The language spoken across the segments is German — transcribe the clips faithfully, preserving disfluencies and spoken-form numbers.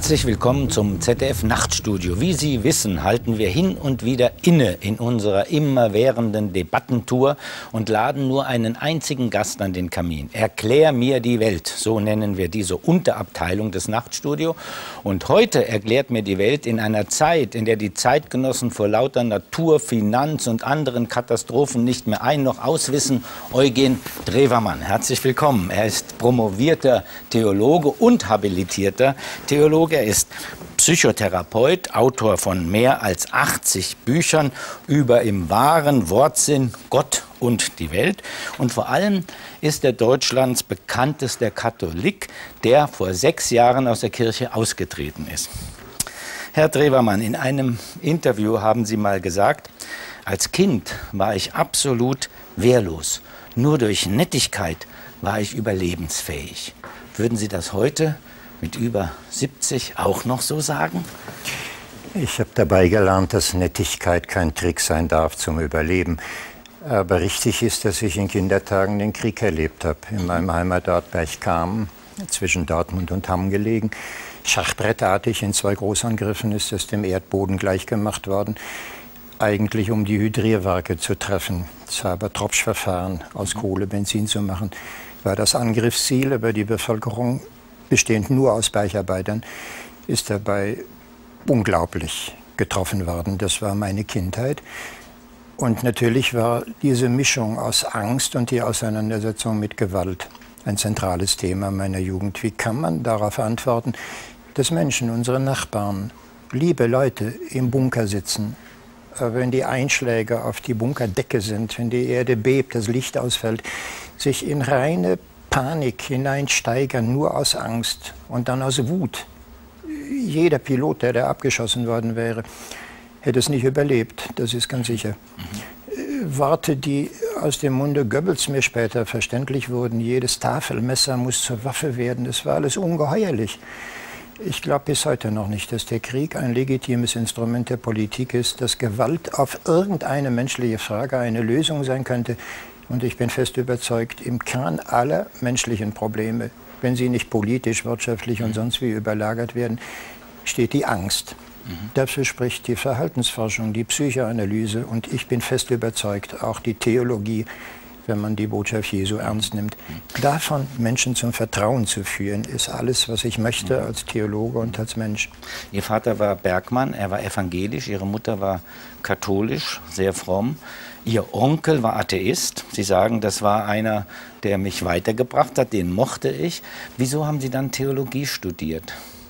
Herzlich willkommen zum Z D F-Nachtstudio. Wie Sie wissen, halten wir hin und wieder inne in unserer immerwährenden Debattentour und laden nur einen einzigen Gast an den Kamin. Erklär mir die Welt, so nennen wir diese Unterabteilung des Nachtstudio. Und heute erklärt mir die Welt in einer Zeit, in der die Zeitgenossen vor lauter Natur-, Finanz- und anderen Katastrophen nicht mehr ein- noch auswissen, Eugen Drewermann. Herzlich willkommen. Er ist promovierter Theologe und habilitierter Theologe. Er ist Psychotherapeut, Autor von mehr als achtzig Büchern über im wahren Wortsinn Gott und die Welt. Und vor allem ist er Deutschlands bekanntester Katholik, der vor sechs Jahren aus der Kirche ausgetreten ist. Herr Drewermann, in einem Interview haben Sie mal gesagt, als Kind war ich absolut wehrlos. Nur durch Nettigkeit war ich überlebensfähig. Würden Sie das heute mit über siebzig auch noch so sagen? Ich habe dabei gelernt, dass Nettigkeit kein Trick sein darf zum Überleben. Aber richtig ist, dass ich in Kindertagen den Krieg erlebt habe. In meinem Heimatort Berchtesgaden, zwischen Dortmund und Hamm gelegen. Schachbrettartig in zwei Großangriffen ist es dem Erdboden gleichgemacht worden. Eigentlich um die Hydrierwerke zu treffen. Zaber-Tropsch-Verfahren aus Kohle Benzin zu machen, war das Angriffsziel, aber die Bevölkerung, bestehend nur aus Bergarbeitern, ist dabei unglaublich getroffen worden. Das war meine Kindheit. Und natürlich war diese Mischung aus Angst und die Auseinandersetzung mit Gewalt ein zentrales Thema meiner Jugend. Wie kann man darauf antworten, dass Menschen, unsere Nachbarn, liebe Leute im Bunker sitzen, aber wenn die Einschläge auf die Bunkerdecke sind, wenn die Erde bebt, das Licht ausfällt, sich in reine Panik hineinsteigern, nur aus Angst und dann aus Wut. Jeder Pilot, der da abgeschossen worden wäre, hätte es nicht überlebt, das ist ganz sicher. Mhm. Worte, die aus dem Munde Goebbels mir später verständlich wurden, jedes Tafelmesser muss zur Waffe werden, das war alles ungeheuerlich. Ich glaube bis heute noch nicht, dass der Krieg ein legitimes Instrument der Politik ist, dass Gewalt auf irgendeine menschliche Frage eine Lösung sein könnte. Und ich bin fest überzeugt, im Kern aller menschlichen Probleme, wenn sie nicht politisch, wirtschaftlich und sonst wie überlagert werden, steht die Angst. Mhm. Dafür spricht die Verhaltensforschung, die Psychoanalyse und ich bin fest überzeugt, auch die Theologie, wenn man die Botschaft Jesu ernst nimmt. Davon Menschen zum Vertrauen zu führen, ist alles, was ich möchte als Theologe und als Mensch. Ihr Vater war Bergmann, er war evangelisch, Ihre Mutter war katholisch, sehr fromm. Ihr Onkel war Atheist. Sie sagen, das war einer, der mich weitergebracht hat, den mochte ich. Wieso haben Sie dann Theologie studiert?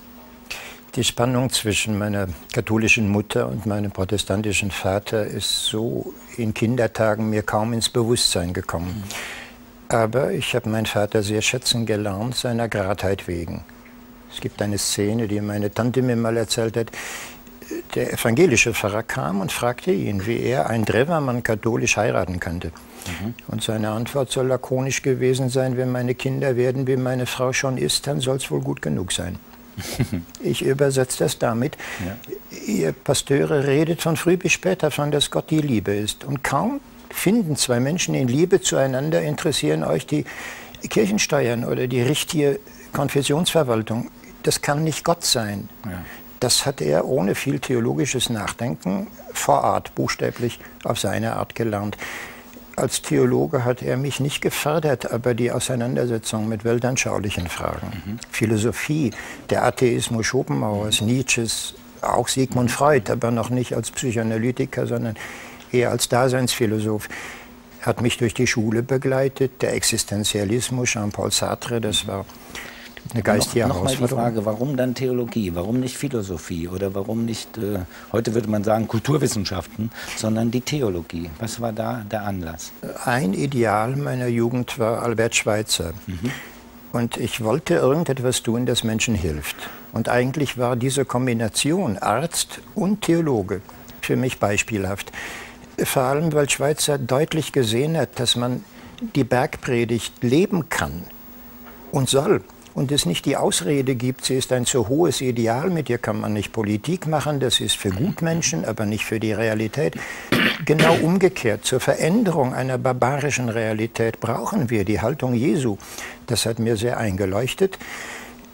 Die Spannung zwischen meiner katholischen Mutter und meinem protestantischen Vater ist so in Kindertagen mir kaum ins Bewusstsein gekommen. Aber ich habe meinen Vater sehr schätzen gelernt, seiner Gradheit wegen. Es gibt eine Szene, die meine Tante mir mal erzählt hat. Der evangelische Pfarrer kam und fragte ihn, wie er einen Drewermann katholisch heiraten könnte. Mhm. Und seine Antwort soll lakonisch gewesen sein, wenn meine Kinder werden, wie meine Frau schon ist, dann soll es wohl gut genug sein. Ich übersetze das damit, ja. Ihr Pasteure redet von früh bis spät davon, dass Gott die Liebe ist. Und kaum finden zwei Menschen in Liebe zueinander, interessieren euch die Kirchensteuern oder die richtige Konfessionsverwaltung. Das kann nicht Gott sein. Ja. Das hat er ohne viel theologisches Nachdenken vor Ort, buchstäblich auf seine Art gelernt. Als Theologe hat er mich nicht gefördert, aber die Auseinandersetzung mit weltanschaulichen Fragen, mhm. Philosophie, der Atheismus Schopenhauers, mhm. Nietzsches, auch Sigmund Freud, aber noch nicht als Psychoanalytiker, sondern eher als Daseinsphilosoph, hat mich durch die Schule begleitet. Der Existenzialismus, Jean-Paul Sartre, das war eine geistige noch, noch Herausforderung. Mal die Frage, warum dann Theologie? Warum nicht Philosophie? Oder warum nicht, äh, heute würde man sagen, Kulturwissenschaften, sondern die Theologie? Was war da der Anlass? Ein Ideal meiner Jugend war Albert Schweitzer. Mhm. Und ich wollte irgendetwas tun, das Menschen hilft. Und eigentlich war diese Kombination Arzt und Theologe für mich beispielhaft. Vor allem, weil Schweitzer deutlich gesehen hat, dass man die Bergpredigt leben kann und soll. Und es nicht die Ausrede gibt, sie ist ein zu hohes Ideal, mit ihr kann man nicht Politik machen, das ist für Gutmenschen, aber nicht für die Realität. Genau umgekehrt, zur Veränderung einer barbarischen Realität brauchen wir die Haltung Jesu. Das hat mir sehr eingeleuchtet.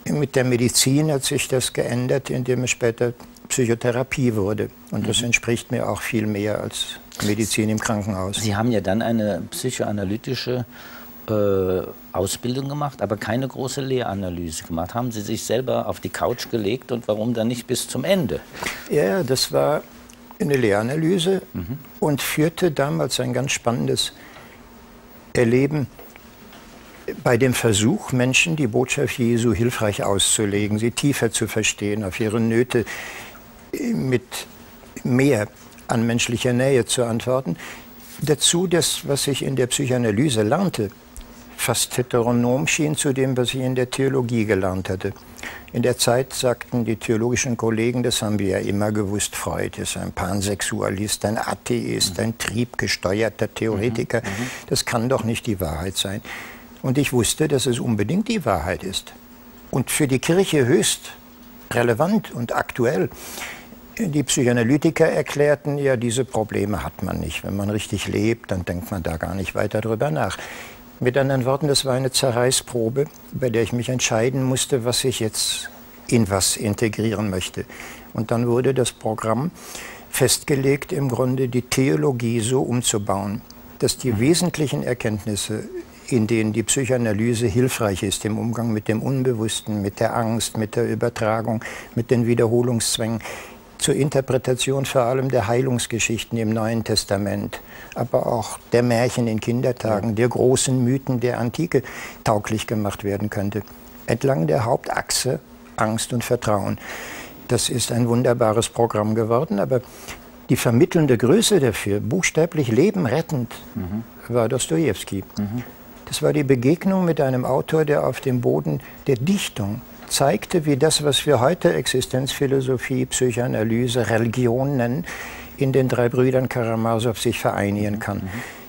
Mit der Medizin hat sich das geändert, indem es später Psychotherapie wurde. Und das entspricht mir auch viel mehr als Medizin im Krankenhaus. Sie haben ja dann eine psychoanalytische äh, Ausbildung gemacht, aber keine große Lehranalyse gemacht. Haben Sie sich selber auf die Couch gelegt und warum dann nicht bis zum Ende? Ja, das war eine Lehranalyse mhm. und führte damals ein ganz spannendes Erleben bei dem Versuch, Menschen die Botschaft Jesu hilfreich auszulegen, sie tiefer zu verstehen, auf ihre Nöte mit mehr an menschlicher Nähe zu antworten. Dazu das, was ich in der Psychoanalyse lernte, fast heteronom schien zu dem, was ich in der Theologie gelernt hatte. In der Zeit sagten die theologischen Kollegen, das haben wir ja immer gewusst, Freud ist ein Pansexualist, ein Atheist, ein triebgesteuerter Theoretiker. Das kann doch nicht die Wahrheit sein. Und ich wusste, dass es unbedingt die Wahrheit ist. Und für die Kirche höchst relevant und aktuell. Die Psychoanalytiker erklärten, ja, diese Probleme hat man nicht. Wenn man richtig lebt, dann denkt man da gar nicht weiter drüber nach. Mit anderen Worten, das war eine Zerreißprobe, bei der ich mich entscheiden musste, was ich jetzt in was integrieren möchte. Und dann wurde das Programm festgelegt, im Grunde die Theologie so umzubauen, dass die wesentlichen Erkenntnisse, in denen die Psychoanalyse hilfreich ist im Umgang mit dem Unbewussten, mit der Angst, mit der Übertragung, mit den Wiederholungszwängen, zur Interpretation vor allem der Heilungsgeschichten im Neuen Testament, aber auch der Märchen in Kindertagen, der großen Mythen der Antike tauglich gemacht werden könnte. Entlang der Hauptachse Angst und Vertrauen. Das ist ein wunderbares Programm geworden, aber die vermittelnde Größe dafür, buchstäblich lebenrettend, mhm. war Dostojewski. Mhm. Das war die Begegnung mit einem Autor, der auf dem Boden der Dichtung zeigte, wie das, was wir heute Existenzphilosophie, Psychoanalyse, Religion nennen, in den drei Brüdern Karamasow sich vereinigen kann.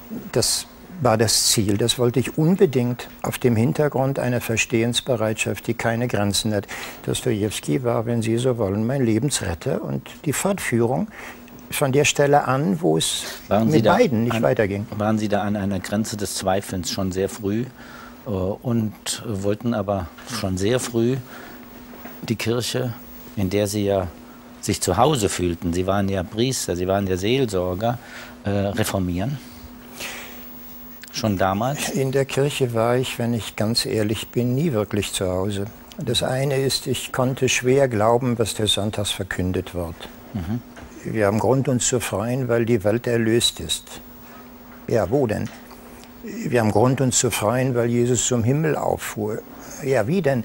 Das war das Ziel. Das wollte ich unbedingt auf dem Hintergrund einer Verstehensbereitschaft, die keine Grenzen hat. Dostojewski war, wenn Sie so wollen, mein Lebensretter und die Fortführung von der Stelle an, wo es waren mit beiden nicht an, weiterging. Waren Sie da an einer Grenze des Zweifelns schon sehr früh äh, und wollten aber schon sehr früh die Kirche, in der Sie ja sich zu Hause fühlten, Sie waren ja Priester, Sie waren ja Seelsorger, äh, reformieren? Schon damals? In der Kirche war ich, wenn ich ganz ehrlich bin, nie wirklich zu Hause. Das eine ist, ich konnte schwer glauben, was der Sonntags verkündet wird. Mhm. Wir haben Grund, uns zu freuen, weil die Welt erlöst ist. Ja, wo denn? Wir haben Grund, uns zu freuen, weil Jesus zum Himmel auffuhr. Ja, wie denn?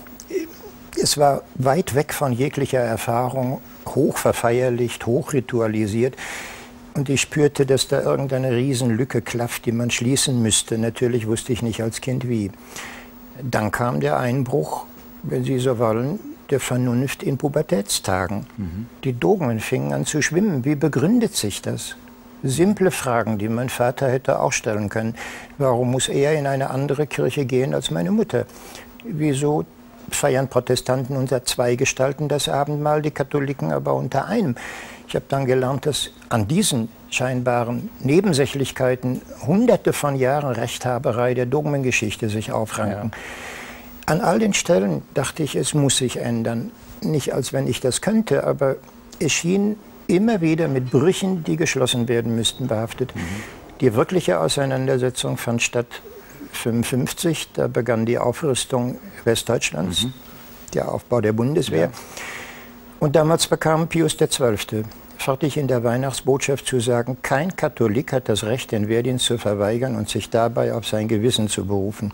Es war weit weg von jeglicher Erfahrung, hoch verfeierlicht, hoch ritualisiert. Und ich spürte, dass da irgendeine Riesenlücke klafft, die man schließen müsste. Natürlich wusste ich nicht als Kind wie. Dann kam der Einbruch, wenn Sie so wollen, der Vernunft in Pubertätstagen. Mhm. Die Dogmen fingen an zu schwimmen. Wie begründet sich das? Simple Fragen, die mein Vater hätte auch stellen können. Warum muss er in eine andere Kirche gehen als meine Mutter? Wieso feiern Protestanten unter zwei Gestalten das Abendmahl, die Katholiken aber unter einem? Ich habe dann gelernt, dass an diesen scheinbaren Nebensächlichkeiten hunderte von Jahren Rechthaberei der Dogmengeschichte sich aufranken. Ja. An all den Stellen dachte ich, es muss sich ändern. Nicht als wenn ich das könnte, aber es schien immer wieder mit Brüchen, die geschlossen werden müssten, behaftet. Mhm. Die wirkliche Auseinandersetzung fand statt fünfundfünfzig, da begann die Aufrüstung Westdeutschlands, mhm. der Aufbau der Bundeswehr. Ja. Und damals bekam Pius der Zwölfte fertig in der Weihnachtsbotschaft zu sagen, kein Katholik hat das Recht, den Wehrdienst zu verweigern und sich dabei auf sein Gewissen zu berufen.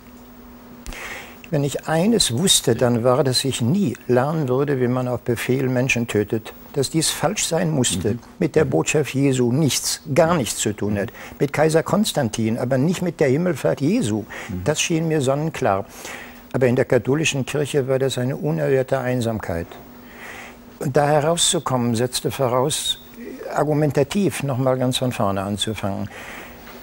Wenn ich eines wusste, dann war, dass ich nie lernen würde, wie man auf Befehl Menschen tötet. Dass dies falsch sein musste, mhm. mit der Botschaft Jesu nichts, gar nichts zu tun hat. Mit Kaiser Konstantin, aber nicht mit der Himmelfahrt Jesu. Mhm. Das schien mir sonnenklar. Aber in der katholischen Kirche war das eine unerhörte Einsamkeit. Und da herauszukommen, setzte voraus, argumentativ nochmal ganz von vorne anzufangen.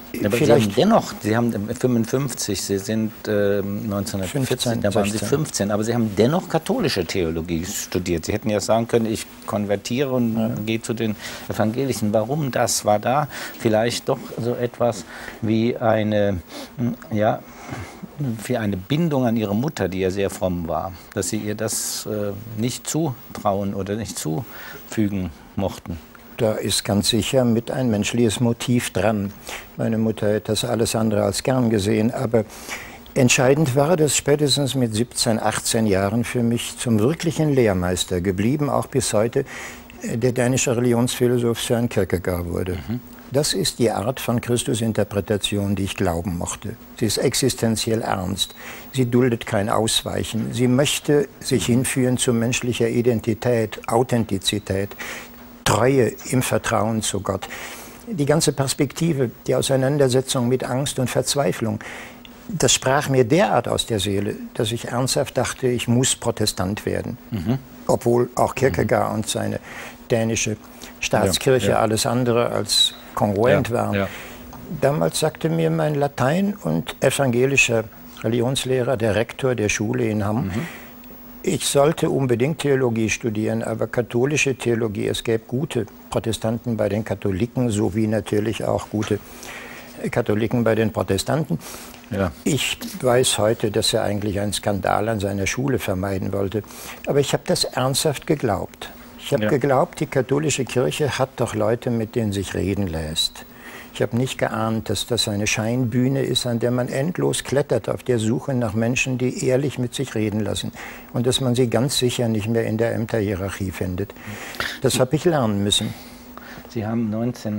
Aber Sie haben dennoch, Sie haben fünfundfünfzig, Sie sind äh, neunzehnhundertvierzehn, da waren Sie fünfzehn, aber Sie haben dennoch katholische Theologie studiert. Sie hätten ja sagen können, ich konvertiere und ja. gehe zu den Evangelischen. Warum das? War da vielleicht doch so etwas wie eine, ja, wie eine Bindung an Ihre Mutter, die ja sehr fromm war, dass Sie ihr das äh, nicht zutrauen oder nicht zufügen mochten? Da ist ganz sicher mit ein menschliches Motiv dran. Meine Mutter hätte das alles andere als gern gesehen, aber entscheidend war, dass spätestens mit siebzehn, achtzehn Jahren für mich zum wirklichen Lehrmeister geblieben, auch bis heute, der dänische Religionsphilosoph Søren Kierkegaard wurde. Mhm. Das ist die Art von Christusinterpretation, die ich glauben mochte. Sie ist existenziell ernst. Sie duldet kein Ausweichen. Sie möchte sich hinführen zu menschlicher Identität, Authentizität, Treue im Vertrauen zu Gott. Die ganze Perspektive, die Auseinandersetzung mit Angst und Verzweiflung, das sprach mir derart aus der Seele, dass ich ernsthaft dachte, ich muss Protestant werden. Mhm. Obwohl auch Kierkegaard mhm. und seine dänische Staatskirche ja, ja. alles andere als kongruent ja, waren. Ja. Damals sagte mir mein Latein- und evangelischer Religionslehrer, der Rektor der Schule in Hamm, mhm. ich sollte unbedingt Theologie studieren, aber katholische Theologie, es gäbe gute Protestanten bei den Katholiken, sowie natürlich auch gute Katholiken bei den Protestanten. Ja. Ich weiß heute, dass er eigentlich einen Skandal an seiner Schule vermeiden wollte, aber ich habe das ernsthaft geglaubt. Ich habe ja. geglaubt, die katholische Kirche hat doch Leute, mit denen sich reden lässt. Ich habe nicht geahnt, dass das eine Scheinbühne ist, an der man endlos klettert auf der Suche nach Menschen, die ehrlich mit sich reden lassen. Und dass man sie ganz sicher nicht mehr in der Ämterhierarchie findet. Das habe ich lernen müssen. Sie haben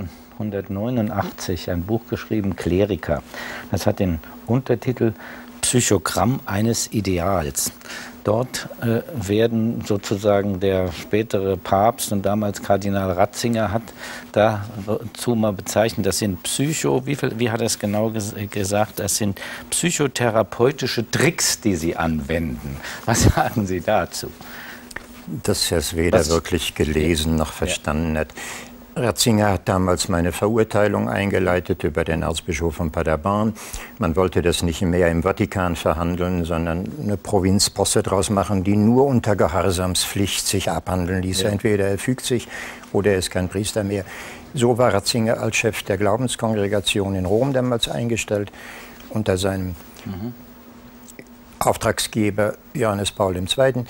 neunzehnhundertneunundachtzig ein Buch geschrieben, Kleriker. Das hat den Untertitel Psychogramm eines Ideals. Dort äh, werden sozusagen der spätere Papst und damals Kardinal Ratzinger hat dazu mal bezeichnet, das sind Psycho, wie, viel, wie hat er es genau ges gesagt, das sind psychotherapeutische Tricks, die Sie anwenden. Was sagen Sie dazu? Dass er es weder Was? wirklich gelesen noch verstanden ja. hat. Ratzinger hat damals meine Verurteilung eingeleitet über den Erzbischof von Paderborn. Man wollte das nicht mehr im Vatikan verhandeln, sondern eine Provinzposse draus machen, die nur unter Gehorsamspflicht sich abhandeln ließ. Ja. Entweder er fügt sich oder er ist kein Priester mehr. So war Ratzinger als Chef der Glaubenskongregation in Rom damals eingestellt, unter seinem mhm. Auftragsgeber Johannes Paul der Zweite.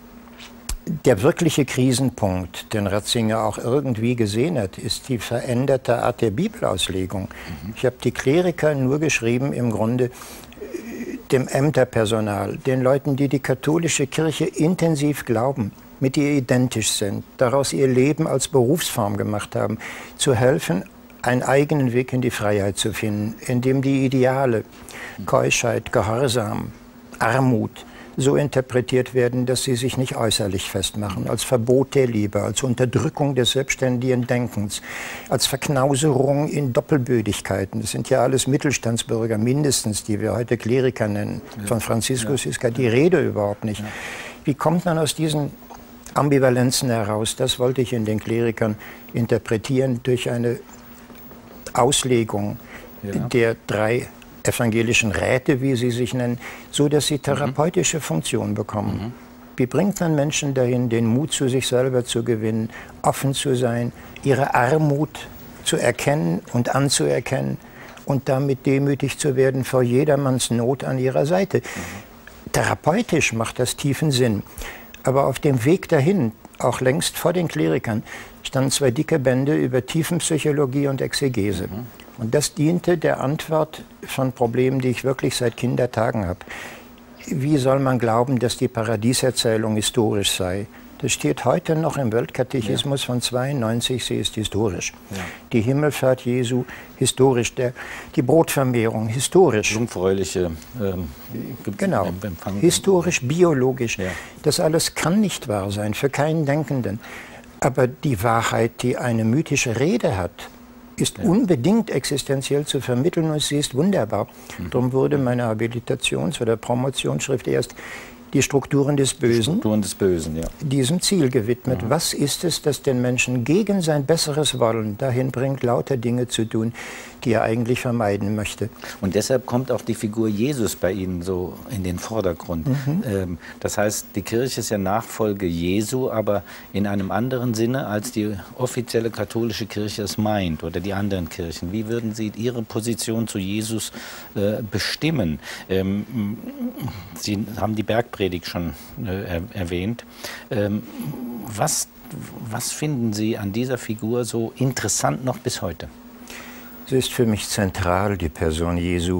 Der wirkliche Krisenpunkt, den Ratzinger auch irgendwie gesehen hat, ist die veränderte Art der Bibelauslegung. Mhm. Ich habe die Kleriker nur geschrieben, im Grunde dem Ämterpersonal, den Leuten, die die katholische Kirche intensiv glauben, mit ihr identisch sind, daraus ihr Leben als Berufsform gemacht haben, zu helfen, einen eigenen Weg in die Freiheit zu finden, in dem die Ideale, Keuschheit, Gehorsam, Armut, so interpretiert werden, dass sie sich nicht äußerlich festmachen, als Verbot der Liebe, als Unterdrückung des selbstständigen Denkens, als Verknauserung in Doppelbödigkeiten. Das sind ja alles Mittelstandsbürger, mindestens, die wir heute Kleriker nennen. Ja. Von Franziskus ja. ist gar die Rede überhaupt nicht. Ja. Wie kommt man aus diesen Ambivalenzen heraus? Das wollte ich in den Klerikern interpretieren durch eine Auslegung ja. der drei evangelischen Räte, wie sie sich nennen, so dass sie therapeutische Funktion bekommen. Mhm. Wie bringt man Menschen dahin, den Mut zu sich selber zu gewinnen, offen zu sein, ihre Armut zu erkennen und anzuerkennen und damit demütig zu werden vor jedermanns Not an ihrer Seite? Mhm. Therapeutisch macht das tiefen Sinn. Aber auf dem Weg dahin, auch längst vor den Klerikern, standen zwei dicke Bände über Tiefenpsychologie und Exegese. Mhm. Und das diente der Antwort von Problemen, die ich wirklich seit Kindertagen habe. Wie soll man glauben, dass die Paradieserzählung historisch sei? Das steht heute noch im Weltkatechismus ja. von zweiundneunzig, sie ist historisch. Ja. Die Himmelfahrt Jesu, historisch. Der, die Brotvermehrung, historisch. Jungfräuliche ähm, genau. Empfang. Historisch, biologisch. Ja. Das alles kann nicht wahr sein, für keinen Denkenden. Aber die Wahrheit, die eine mythische Rede hat, ist ja. unbedingt existenziell zu vermitteln und sie ist wunderbar. Mhm. Darum wurde meine Habilitations- oder Promotionsschrift erst die Strukturen des Bösen, Strukturen des Bösen ja. diesem Ziel gewidmet. Mhm. Was ist es, das den Menschen gegen sein besseres Wollen dahin bringt, lauter Dinge zu tun, die er eigentlich vermeiden möchte. Und deshalb kommt auch die Figur Jesus bei Ihnen so in den Vordergrund. Mhm. Ähm, das heißt, die Kirche ist ja Nachfolge Jesu, aber in einem anderen Sinne, als die offizielle katholische Kirche es meint oder die anderen Kirchen. Wie würden Sie Ihre Position zu Jesus äh, bestimmen? Ähm, Sie haben die Bergpredigt schon äh, er, erwähnt. Ähm, was, was finden Sie an dieser Figur so interessant noch bis heute? Sie ist für mich zentral, die Person Jesu.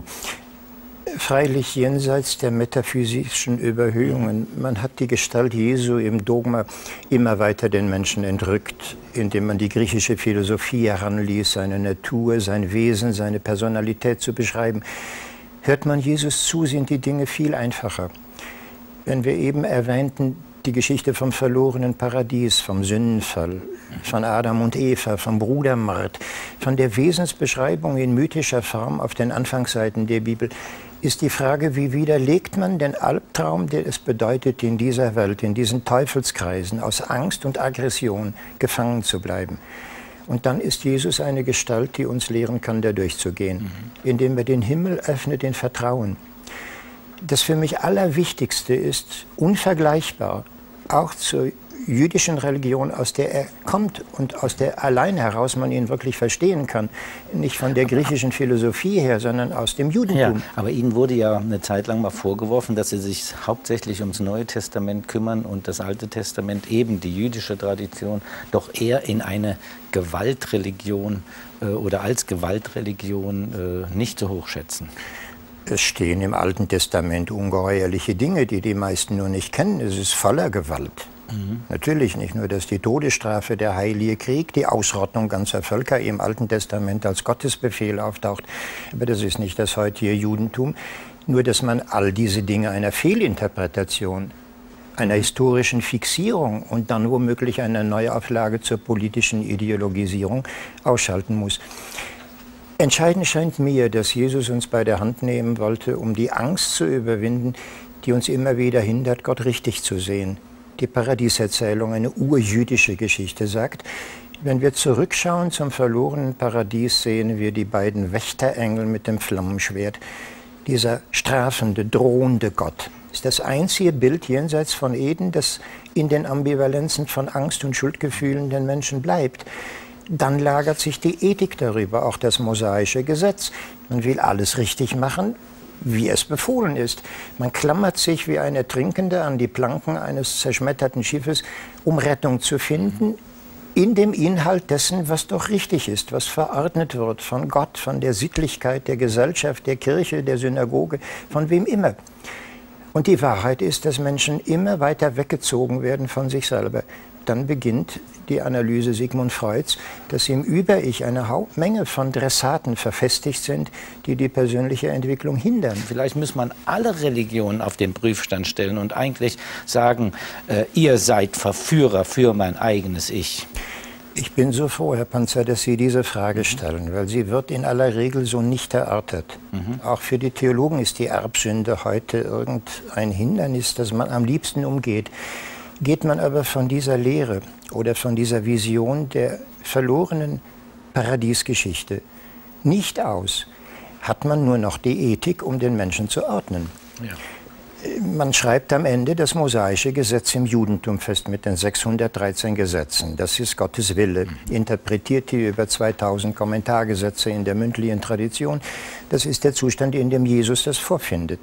Freilich jenseits der metaphysischen Überhöhungen. Man hat die Gestalt Jesu im Dogma immer weiter den Menschen entrückt, indem man die griechische Philosophie heranließ, seine Natur, sein Wesen, seine Personalität zu beschreiben. Hört man Jesus zu, sind die Dinge viel einfacher. Wenn wir eben erwähnten, die Geschichte vom verlorenen Paradies, vom Sündenfall, von Adam und Eva, vom Brudermord, von der Wesensbeschreibung in mythischer Form auf den Anfangsseiten der Bibel, ist die Frage, wie widerlegt man den Albtraum, der es bedeutet, in dieser Welt, in diesen Teufelskreisen, aus Angst und Aggression gefangen zu bleiben. Und dann ist Jesus eine Gestalt, die uns lehren kann, da durchzugehen, mhm. indem er den Himmel öffnet in Vertrauen. Das für mich Allerwichtigste ist, unvergleichbar, auch zur jüdischen Religion, aus der er kommt und aus der allein heraus man ihn wirklich verstehen kann. Nicht von der griechischen Philosophie her, sondern aus dem Judentum. Ja, aber Ihnen wurde ja eine Zeit lang mal vorgeworfen, dass Sie sich hauptsächlich ums Neue Testament kümmern und das Alte Testament, eben die jüdische Tradition, doch eher in eine Gewaltreligion äh, oder als Gewaltreligion äh, nicht so hoch schätzen. Es stehen im Alten Testament ungeheuerliche Dinge, die die meisten nur nicht kennen. Es ist voller Gewalt. Mhm. Natürlich nicht nur, dass die Todesstrafe, der heilige Krieg, die Ausrottung ganzer Völker im Alten Testament als Gottesbefehl auftaucht. Aber das ist nicht das heutige Judentum. Nur, dass man all diese Dinge einer Fehlinterpretation, einer historischen Fixierung und dann womöglich einer Neuauflage zur politischen Ideologisierung ausschalten muss. Entscheidend scheint mir, dass Jesus uns bei der Hand nehmen wollte, um die Angst zu überwinden, die uns immer wieder hindert, Gott richtig zu sehen. Die Paradieserzählung, eine urjüdische Geschichte, sagt, wenn wir zurückschauen zum verlorenen Paradies, sehen wir die beiden Wächterengel mit dem Flammenschwert. Dieser strafende, drohende Gott ist das einzige Bild jenseits von Eden, das in den Ambivalenzen von Angst und Schuldgefühlen den Menschen bleibt. Dann lagert sich die Ethik darüber, auch das mosaische Gesetz. Man will alles richtig machen, wie es befohlen ist. Man klammert sich wie ein Ertrinkender an die Planken eines zerschmetterten Schiffes, um Rettung zu finden, in dem Inhalt dessen, was doch richtig ist, was verordnet wird von Gott, von der Sittlichkeit, der Gesellschaft, der Kirche, der Synagoge, von wem immer. Und die Wahrheit ist, dass Menschen immer weiter weggezogen werden von sich selber. Dann beginnt die Analyse Sigmund Freuds, dass im Über-Ich eine Menge von Dressaten verfestigt sind, die die persönliche Entwicklung hindern. Vielleicht muss man alle Religionen auf den Prüfstand stellen und eigentlich sagen, äh, ihr seid Verführer für mein eigenes Ich. Ich bin so froh, Herr Panzer, dass Sie diese Frage stellen, weil sie wird in aller Regel so nicht erörtert. Mhm. Auch für die Theologen ist die Erbsünde heute irgendein Hindernis, das man am liebsten umgeht. Geht man aber von dieser Lehre oder von dieser Vision der verlorenen Paradiesgeschichte nicht aus, hat man nur noch die Ethik, um den Menschen zu ordnen. Ja. Man schreibt am Ende das mosaische Gesetz im Judentum fest mit den sechshundertdreizehn Gesetzen. Das ist Gottes Wille, interpretiert die über zweitausend Kommentargesetze in der mündlichen Tradition. Das ist der Zustand, in dem Jesus das vorfindet.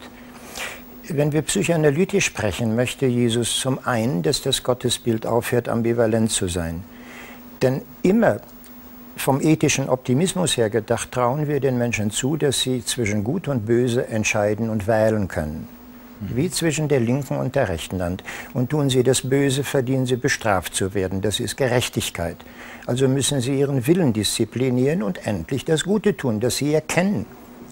Wenn wir psychoanalytisch sprechen, möchte Jesus zum einen, dass das Gottesbild aufhört, ambivalent zu sein. Denn immer vom ethischen Optimismus her gedacht, trauen wir den Menschen zu, dass sie zwischen Gut und Böse entscheiden und wählen können. Wie zwischen der linken und der rechten Hand. Und tun sie das Böse, verdienen sie bestraft zu werden. Das ist Gerechtigkeit. Also müssen sie ihren Willen disziplinieren und endlich das Gute tun, das sie erkennen.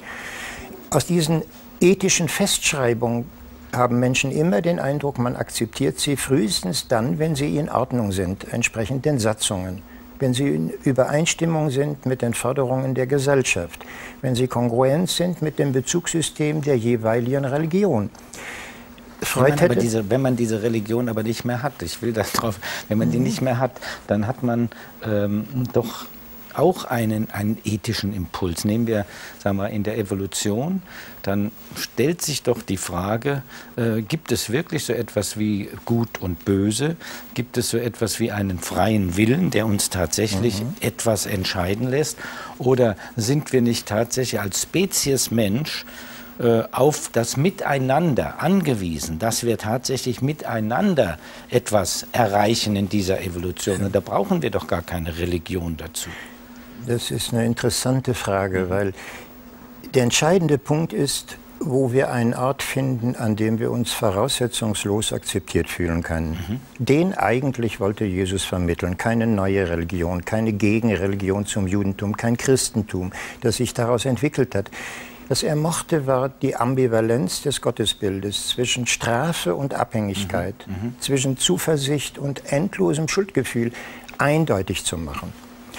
Aus diesen ethischen Festschreibungen haben Menschen immer den Eindruck, man akzeptiert sie frühestens dann, wenn sie in Ordnung sind, entsprechend den Satzungen. Wenn sie in Übereinstimmung sind mit den Forderungen der Gesellschaft, wenn sie kongruent sind mit dem Bezugssystem der jeweiligen Religion. Freud wenn, man aber diese, wenn man diese Religion aber nicht mehr hat, ich will das drauf, wenn man die nicht mehr hat, dann hat man ähm, doch auch einen, einen ethischen Impuls. Nehmen wir, sagen wir, in der Evolution, dann stellt sich doch die Frage, äh, gibt es wirklich so etwas wie Gut und Böse? Gibt es so etwas wie einen freien Willen, der uns tatsächlich mhm. etwas entscheiden lässt? Oder sind wir nicht tatsächlich als Spezies Mensch auf das Miteinander angewiesen, dass wir tatsächlich miteinander etwas erreichen in dieser Evolution? Und da brauchen wir doch gar keine Religion dazu. Das ist eine interessante Frage, weil der entscheidende Punkt ist, wo wir einen Ort finden, an dem wir uns voraussetzungslos akzeptiert fühlen können. Mhm. Den eigentlich wollte Jesus vermitteln. Keine neue Religion, keine Gegenreligion zum Judentum, kein Christentum, das sich daraus entwickelt hat. Was er mochte, war die Ambivalenz des Gottesbildes zwischen Strafe und Abhängigkeit, mhm. Mhm. zwischen Zuversicht und endlosem Schuldgefühl eindeutig zu machen.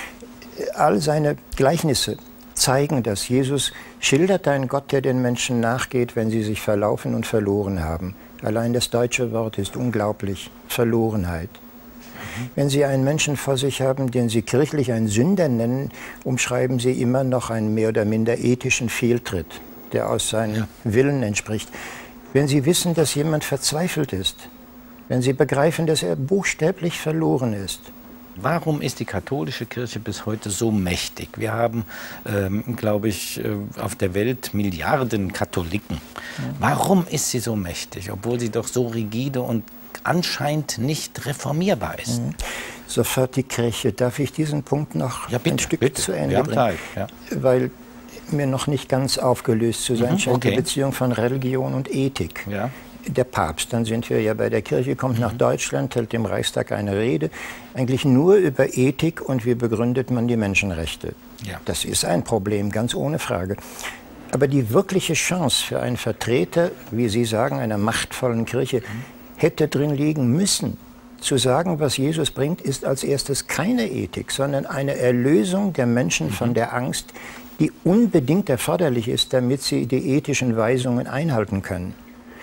All seine Gleichnisse zeigen, dass Jesus schildert einen Gott, der den Menschen nachgeht, wenn sie sich verlaufen und verloren haben. Allein das deutsche Wort ist unglaublich: Verlorenheit. Wenn Sie einen Menschen vor sich haben, den Sie kirchlich einen Sünder nennen, umschreiben Sie immer noch einen mehr oder minder ethischen Fehltritt, der aus seinem ja. Willen entspricht. Wenn Sie wissen, dass jemand verzweifelt ist, wenn Sie begreifen, dass er buchstäblich verloren ist. Warum ist die katholische Kirche bis heute so mächtig? Wir haben, ähm, glaube ich, auf der Welt Milliarden Katholiken. Warum ist sie so mächtig, obwohl sie doch so rigide und anscheinend nicht reformierbar ist? Sofort die Kirche. Darf ich diesen Punkt noch ja, bitte, ein Stück bitte. zu Ende Wir haben bringen? Zeit, ja. Weil mir noch nicht ganz aufgelöst zu sein mhm, scheint, okay. die Beziehung von Religion und Ethik. Ja. Der Papst, dann sind wir ja bei der Kirche, kommt mhm. nach Deutschland, hält im Reichstag eine Rede, eigentlich nur über Ethik und wie begründet man die Menschenrechte. Ja. Das ist ein Problem, ganz ohne Frage. Aber die wirkliche Chance für einen Vertreter, wie Sie sagen, einer machtvollen Kirche, mhm. hätte drin liegen müssen, zu sagen, was Jesus bringt, ist als erstes keine Ethik, sondern eine Erlösung der Menschen mhm. von der Angst, die unbedingt erforderlich ist, damit sie die ethischen Weisungen einhalten können.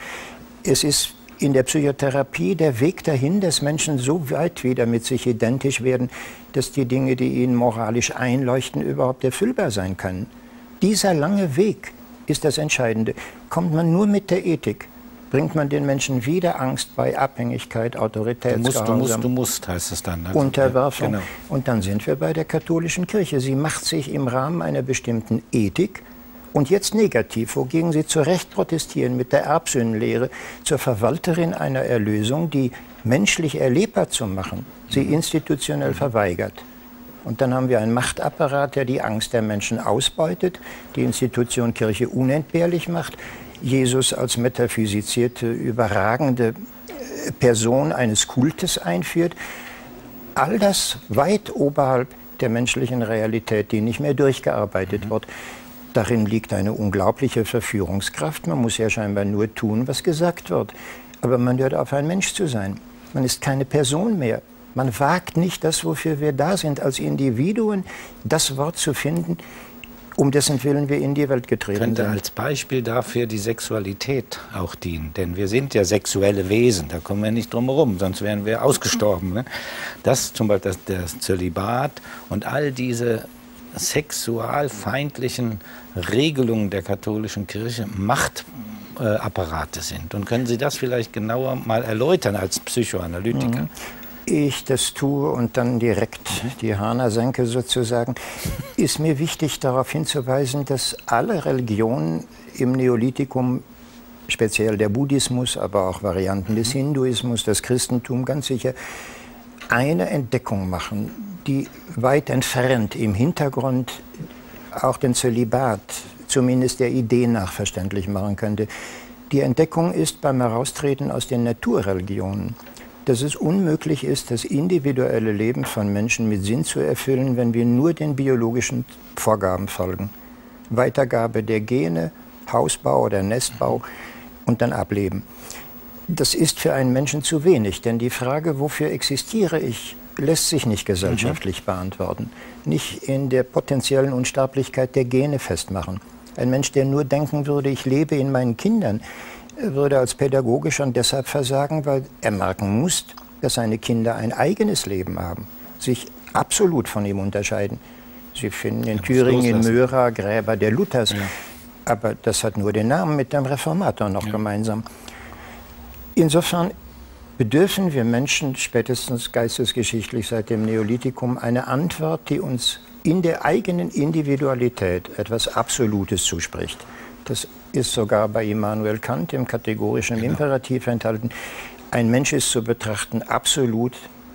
Es ist in der Psychotherapie der Weg dahin, dass Menschen so weit wieder mit sich identisch werden, dass die Dinge, die ihnen moralisch einleuchten, überhaupt erfüllbar sein können. Dieser lange Weg ist das Entscheidende. Kommt man nur mit der Ethik, bringt man den Menschen wieder Angst bei Abhängigkeit, Autoritätsgehorsam. Du musst, du musst, du musst, heißt es dann. Also, Unterwerfung. Genau. Und dann sind wir bei der katholischen Kirche. Sie macht sich im Rahmen einer bestimmten Ethik und jetzt negativ, wogegen Sie zu Recht protestieren, mit der Erbsündenlehre zur Verwalterin einer Erlösung, die menschlich erlebbar zu machen, sie institutionell verweigert. Und dann haben wir einen Machtapparat, der die Angst der Menschen ausbeutet, die Institution Kirche unentbehrlich macht, Jesus als metaphysizierte, überragende Person eines Kultes einführt. All das weit oberhalb der menschlichen Realität, die nicht mehr durchgearbeitet mhm. wird. Darin liegt eine unglaubliche Verführungskraft. Man muss ja scheinbar nur tun, was gesagt wird. Aber man hört auf, ein Mensch zu sein. Man ist keine Person mehr. Man wagt nicht das, wofür wir da sind, als Individuen, das Wort zu finden, um dessen Willen wir in die Welt getreten sind. Könnte als Beispiel dafür die Sexualität auch dienen. Denn wir sind ja sexuelle Wesen, da kommen wir nicht drum herum, sonst wären wir ausgestorben. Ne? Das zum Beispiel das, das Zölibat und all diese sexualfeindlichen Regelungen der katholischen Kirche Machtapparate sind. Und können Sie das vielleicht genauer mal erläutern als Psychoanalytiker? Mhm. Ich das tue und dann direkt die Hörner senke sozusagen, ist mir wichtig darauf hinzuweisen, dass alle Religionen im Neolithikum, speziell der Buddhismus, aber auch Varianten des Hinduismus, das Christentum ganz sicher, eine Entdeckung machen, die weit entfernt im Hintergrund auch den Zölibat, zumindest der Idee nach, verständlich machen könnte. Die Entdeckung ist beim Heraustreten aus den Naturreligionen, dass es unmöglich ist, das individuelle Leben von Menschen mit Sinn zu erfüllen, wenn wir nur den biologischen Vorgaben folgen. Weitergabe der Gene, Hausbau oder Nestbau und dann ableben. Das ist für einen Menschen zu wenig, denn die Frage, wofür existiere ich, lässt sich nicht gesellschaftlich mhm. beantworten. Nicht in der potenziellen Unsterblichkeit der Gene festmachen. Ein Mensch, der nur denken würde, ich lebe in meinen Kindern, würde als Pädagoge schon deshalb versagen, weil er merken muss, dass seine Kinder ein eigenes Leben haben, sich absolut von ihm unterscheiden. Sie finden in Thüringen, in Möhra, Gräber der Luthers. Ja. Aber das hat nur den Namen mit dem Reformator noch ja. gemeinsam. Insofern bedürfen wir Menschen spätestens geistesgeschichtlich seit dem Neolithikum eine Antwort, die uns in der eigenen Individualität etwas Absolutes zuspricht. Das ist sogar bei Immanuel Kant im kategorischen genau. Imperativ enthalten. Ein Mensch ist zu betrachten absolut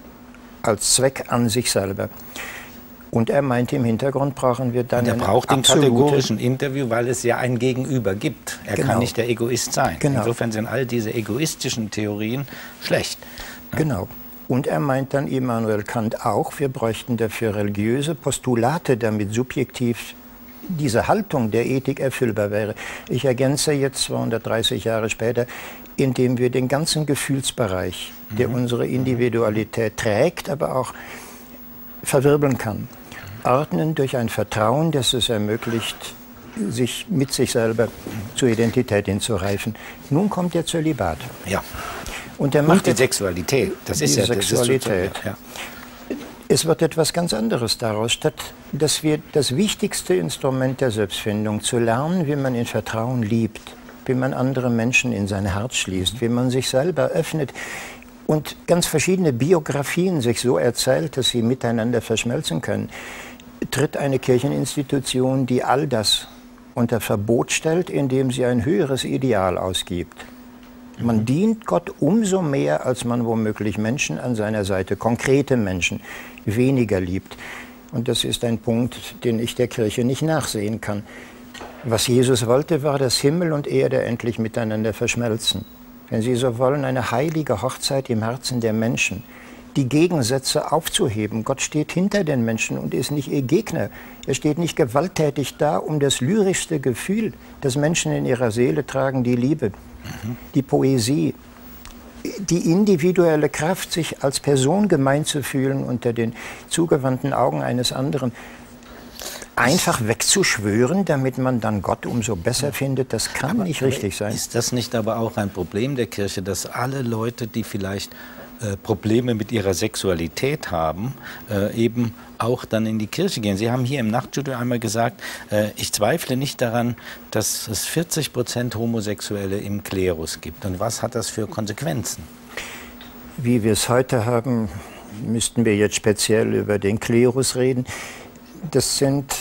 als Zweck an sich selber. Und er meint, im Hintergrund brauchen wir dann und er braucht den kategorischen Interview, weil es ja ein Gegenüber gibt. Er genau. kann nicht der Egoist sein. Genau. Insofern sind all diese egoistischen Theorien schlecht. Ja. Genau. Und er meint dann, Immanuel Kant auch, wir bräuchten dafür religiöse Postulate, damit subjektiv diese Haltung der Ethik erfüllbar wäre. Ich ergänze jetzt zweihundertdreißig Jahre später, indem wir den ganzen Gefühlsbereich, der mhm. unsere Individualität trägt, aber auch verwirbeln kann, ordnen durch ein Vertrauen, das es ermöglicht, sich mit sich selber zur Identität hinzureifen. Nun kommt der Zölibat. Ja. Und, der macht Und die Sexualität. Das ist die ja Sexualität. Das ist so, ja. Es wird etwas ganz anderes daraus, statt dass wir das wichtigste Instrument der Selbstfindung, zu lernen, wie man in Vertrauen liebt, wie man andere Menschen in sein Herz schließt, wie man sich selber öffnet und ganz verschiedene Biografien sich so erzählt, dass sie miteinander verschmelzen können, tritt eine Kircheninstitution, die all das unter Verbot stellt, indem sie ein höheres Ideal ausgibt. Man mhm. dient Gott umso mehr, als man womöglich Menschen an seiner Seite, konkrete Menschen, weniger liebt. Und das ist ein Punkt, den ich der Kirche nicht nachsehen kann. Was Jesus wollte, war, dass Himmel und Erde endlich miteinander verschmelzen. Wenn Sie so wollen, eine heilige Hochzeit im Herzen der Menschen, die Gegensätze aufzuheben. Gott steht hinter den Menschen und ist nicht ihr Gegner. Er steht nicht gewalttätig da, um das lyrischste Gefühl, das Menschen in ihrer Seele tragen, die Liebe, mhm. die Poesie, die individuelle Kraft, sich als Person gemein zu fühlen unter den zugewandten Augen eines anderen, einfach wegzuschwören, damit man dann Gott umso besser findet, das kann aber nicht richtig sein. Ist das nicht aber auch ein Problem der Kirche, dass alle Leute, die vielleicht äh, Probleme mit ihrer Sexualität haben, äh, eben auch dann in die Kirche gehen? Sie haben hier im Nachtstudio einmal gesagt, äh, ich zweifle nicht daran, dass es vierzig Prozent Homosexuelle im Klerus gibt. Und was hat das für Konsequenzen? Wie wir es heute haben, müssten wir jetzt speziell über den Klerus reden. Das sind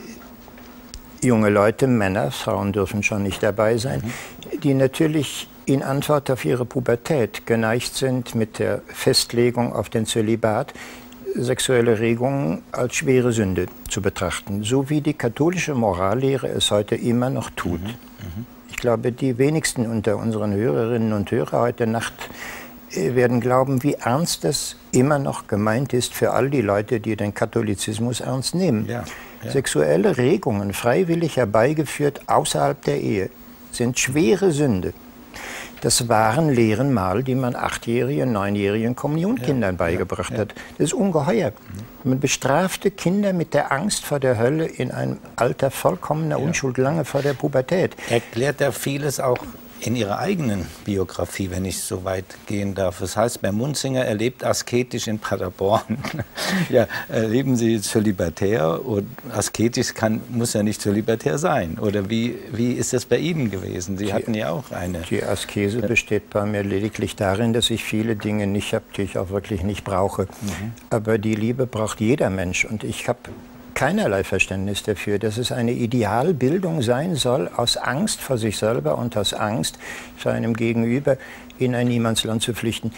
junge Leute, Männer, Frauen dürfen schon nicht dabei sein, mhm. die natürlich in Antwort auf ihre Pubertät geneigt sind, mit der Festlegung auf den Zölibat sexuelle Regungen als schwere Sünde zu betrachten, so wie die katholische Morallehre es heute immer noch tut. Mhm. Mhm. Ich glaube, die wenigsten unter unseren Hörerinnen und Hörern heute Nacht werden glauben, wie ernst das immer noch gemeint ist für all die Leute, die den Katholizismus ernst nehmen. Ja, ja. Sexuelle Regungen, freiwillig herbeigeführt außerhalb der Ehe, sind schwere Sünde. Das waren Lehren mal, die man achtjährigen, neunjährigen Kommunionkindern ja, beigebracht ja, ja. hat. Das ist ungeheuer. Man bestrafte Kinder mit der Angst vor der Hölle in einem Alter vollkommener ja. Unschuld, lange vor der Pubertät. Erklärt er vieles auch in Ihrer eigenen Biografie, wenn ich so weit gehen darf. Das heißt, bei Munzinger, er lebt asketisch in Paderborn. Ja, leben Sie zölibatär? Und asketisch kann, muss ja nicht zölibatär sein. Oder wie, wie ist das bei Ihnen gewesen? Sie die, hatten ja auch eine. Die Askese besteht bei mir lediglich darin, dass ich viele Dinge nicht habe, die ich auch wirklich nicht brauche. Mhm. Aber die Liebe braucht jeder Mensch. Und ich habe keinerlei Verständnis dafür, dass es eine Idealbildung sein soll, aus Angst vor sich selber und aus Angst vor einem Gegenüber in ein Niemandsland zu flüchten.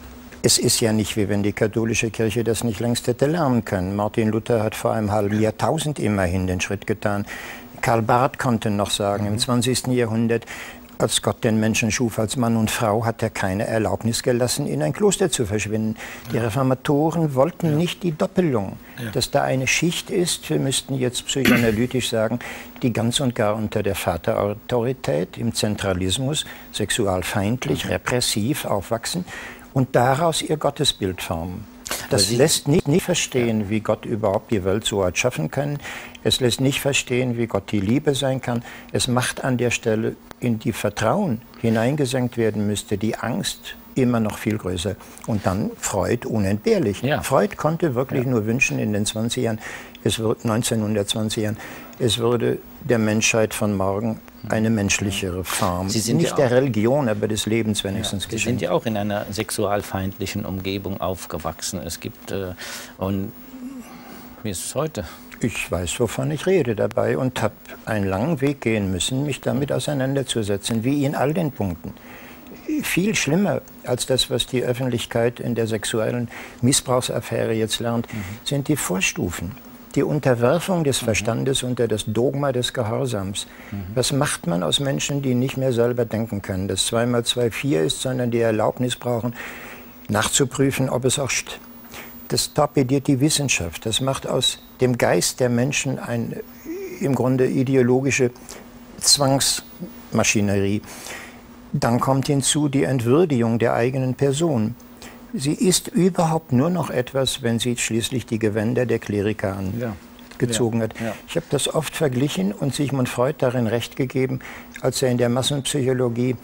Es ist ja nicht, wie wenn die katholische Kirche das nicht längst hätte lernen können. Martin Luther hat vor einem halben Jahrtausend immerhin den Schritt getan. Karl Barth konnte noch sagen, mhm. im zwanzigsten Jahrhundert, als Gott den Menschen schuf als Mann und Frau, hat er keine Erlaubnis gelassen, in ein Kloster zu verschwinden. Die Reformatoren wollten ja. nicht die Doppelung, ja. dass da eine Schicht ist, wir müssten jetzt psychoanalytisch sagen, die ganz und gar unter der Vaterautorität, im Zentralismus, sexualfeindlich, mhm. repressiv aufwachsen und daraus ihr Gottesbild formen. Das lässt nicht, nicht verstehen, ja. wie Gott überhaupt die Welt so hat schaffen können. Es lässt nicht verstehen, wie Gott die Liebe sein kann. Es macht an der Stelle, in die Vertrauen hineingesenkt werden müsste, die Angst immer noch viel größer. Und dann Freud unentbehrlich. Ja. Freud konnte wirklich ja. nur wünschen in den zwanzigern, es wird neunzehnhundertzwanzigern, es würde der Menschheit von morgen eine menschlichere Form, Sie sind nicht ja der Religion, aber des Lebens wenigstens ja, Sie geschenkt. sind ja auch in einer sexualfeindlichen Umgebung aufgewachsen. Es gibt, äh, und wie ist es heute? Ich weiß, wovon ich rede dabei und habe einen langen Weg gehen müssen, mich damit auseinanderzusetzen, wie in all den Punkten. Viel schlimmer als das, was die Öffentlichkeit in der sexuellen Missbrauchsaffäre jetzt lernt, mhm. sind die Vorstufen. Die Unterwerfung des Verstandes mhm. unter das Dogma des Gehorsams. Mhm. Was macht man aus Menschen, die nicht mehr selber denken können, dass zwei mal zwei vier ist, sondern die Erlaubnis brauchen, nachzuprüfen, ob es auch stimmt. Das torpediert die Wissenschaft. Das macht aus dem Geist der Menschen eine im Grunde ideologische Zwangsmaschinerie. Dann kommt hinzu die Entwürdigung der eigenen Person. Sie ist überhaupt nur noch etwas, wenn sie schließlich die Gewänder der Kleriker angezogen ja. hat. Ja. Ich habe das oft verglichen und Sigmund Freud darin recht gegeben, als er in der Massenpsychologie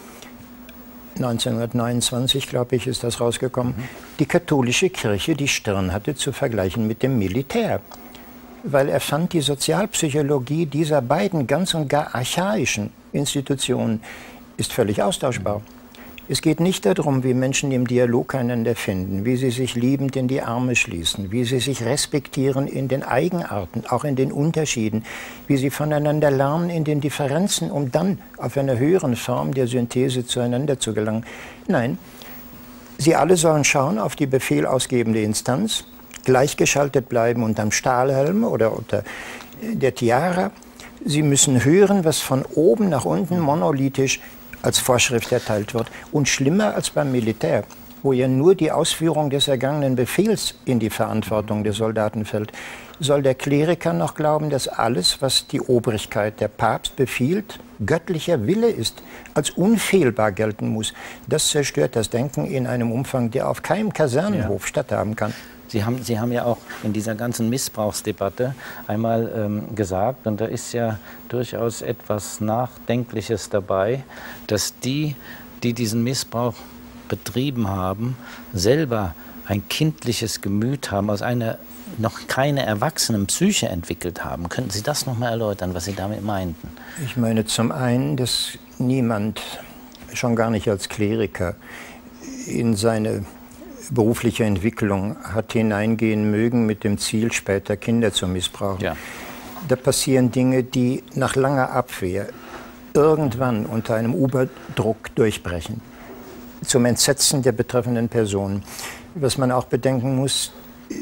neunzehnhundertneunundzwanzig, glaube ich, ist das rausgekommen, mhm. die katholische Kirche die Stirn hatte zu vergleichen mit dem Militär. Weil er fand, die Sozialpsychologie dieser beiden ganz und gar archaischen Institutionen ist völlig austauschbar. Mhm. Es geht nicht darum, wie Menschen im Dialog einander finden, wie sie sich liebend in die Arme schließen, wie sie sich respektieren in den Eigenarten, auch in den Unterschieden, wie sie voneinander lernen in den Differenzen, um dann auf einer höheren Form der Synthese zueinander zu gelangen. Nein, sie alle sollen schauen auf die befehlausgebende Instanz, gleichgeschaltet bleiben unterm Stahlhelm oder unter der Tiara. Sie müssen hören, was von oben nach unten monolithisch als Vorschrift erteilt wird. Und schlimmer als beim Militär, wo ja nur die Ausführung des ergangenen Befehls in die Verantwortung der Soldaten fällt, soll der Kleriker noch glauben, dass alles, was die Obrigkeit, der Papst befiehlt, göttlicher Wille ist, als unfehlbar gelten muss. Das zerstört das Denken in einem Umfang, der auf keinem Kasernenhof ja. statthaben kann. Sie haben, Sie haben ja auch in dieser ganzen Missbrauchsdebatte einmal ähm, gesagt, und da ist ja durchaus etwas Nachdenkliches dabei, dass die, die diesen Missbrauch betrieben haben, selber ein kindliches Gemüt haben, aus einer noch keine erwachsenen Psyche entwickelt haben. Könnten Sie das noch mal erläutern, was Sie damit meinten? Ich meine zum einen, dass niemand, schon gar nicht als Kleriker, in seine berufliche Entwicklung hat hineingehen mögen mit dem Ziel, später Kinder zu missbrauchen. Ja. Da passieren Dinge, die nach langer Abwehr irgendwann unter einem Überdruck durchbrechen, zum Entsetzen der betreffenden Person. Was man auch bedenken muss,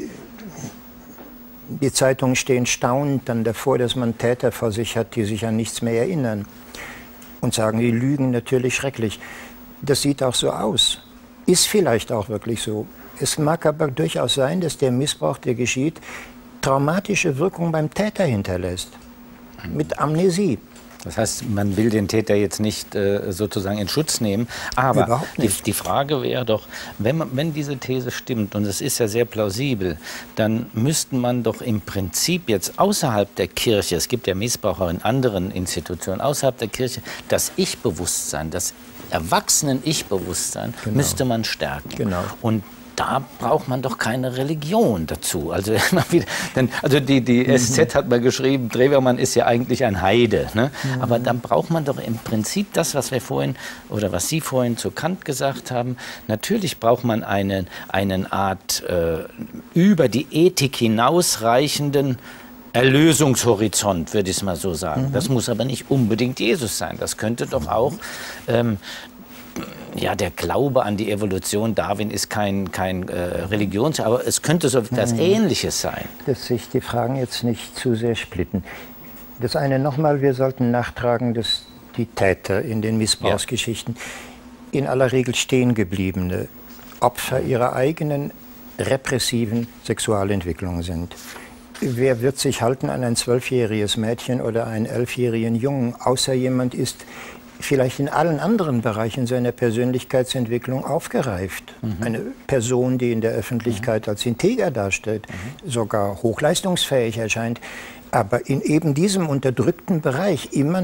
die Zeitungen stehen staunend dann davor, dass man Täter vor sich hat, die sich an nichts mehr erinnern und sagen, die lügen natürlich schrecklich. Das sieht auch so aus. Ist vielleicht auch wirklich so. Es mag aber durchaus sein, dass der Missbrauch, der geschieht, traumatische Wirkung beim Täter hinterlässt. Mit Amnesie. Das heißt, man will den Täter jetzt nicht äh, sozusagen in Schutz nehmen. Aber die, die Frage wäre doch, wenn, man, wenn diese These stimmt, und es ist ja sehr plausibel, dann müsste man doch im Prinzip jetzt außerhalb der Kirche, es gibt ja Missbraucher in anderen Institutionen, außerhalb der Kirche, das Ich-Bewusstsein, das Erwachsenen-Ich-Bewusstsein genau. müsste man stärken. Genau. Und da braucht man doch keine Religion dazu. Also, immer wieder, denn, also die, die mhm. S Z hat mal geschrieben, Drewermann ist ja eigentlich ein Heide. Ne? Mhm. Aber dann braucht man doch im Prinzip das, was wir vorhin oder was Sie vorhin zu Kant gesagt haben. Natürlich braucht man eine, eine Art äh, über die Ethik hinausreichenden Erlösungshorizont, würde ich es mal so sagen. Mhm. Das muss aber nicht unbedingt Jesus sein. Das könnte doch auch ähm, ja, der Glaube an die Evolution, Darwin ist kein, kein äh, Religions-, aber es könnte so etwas mhm. Ähnliches sein. Dass sich die Fragen jetzt nicht zu sehr splitten. Das eine nochmal, wir sollten nachtragen, dass die Täter in den Missbrauchsgeschichten ja. in aller Regel stehengebliebene Opfer ihrer eigenen repressiven Sexualentwicklung sind. Wer wird sich halten an ein zwölfjähriges Mädchen oder einen elfjährigen Jungen, außer jemand ist vielleicht in allen anderen Bereichen seiner Persönlichkeitsentwicklung aufgereift. Mhm. Eine Person, die in der Öffentlichkeit mhm. als integer dasteht, mhm. sogar hochleistungsfähig erscheint, aber in eben diesem unterdrückten Bereich immer noch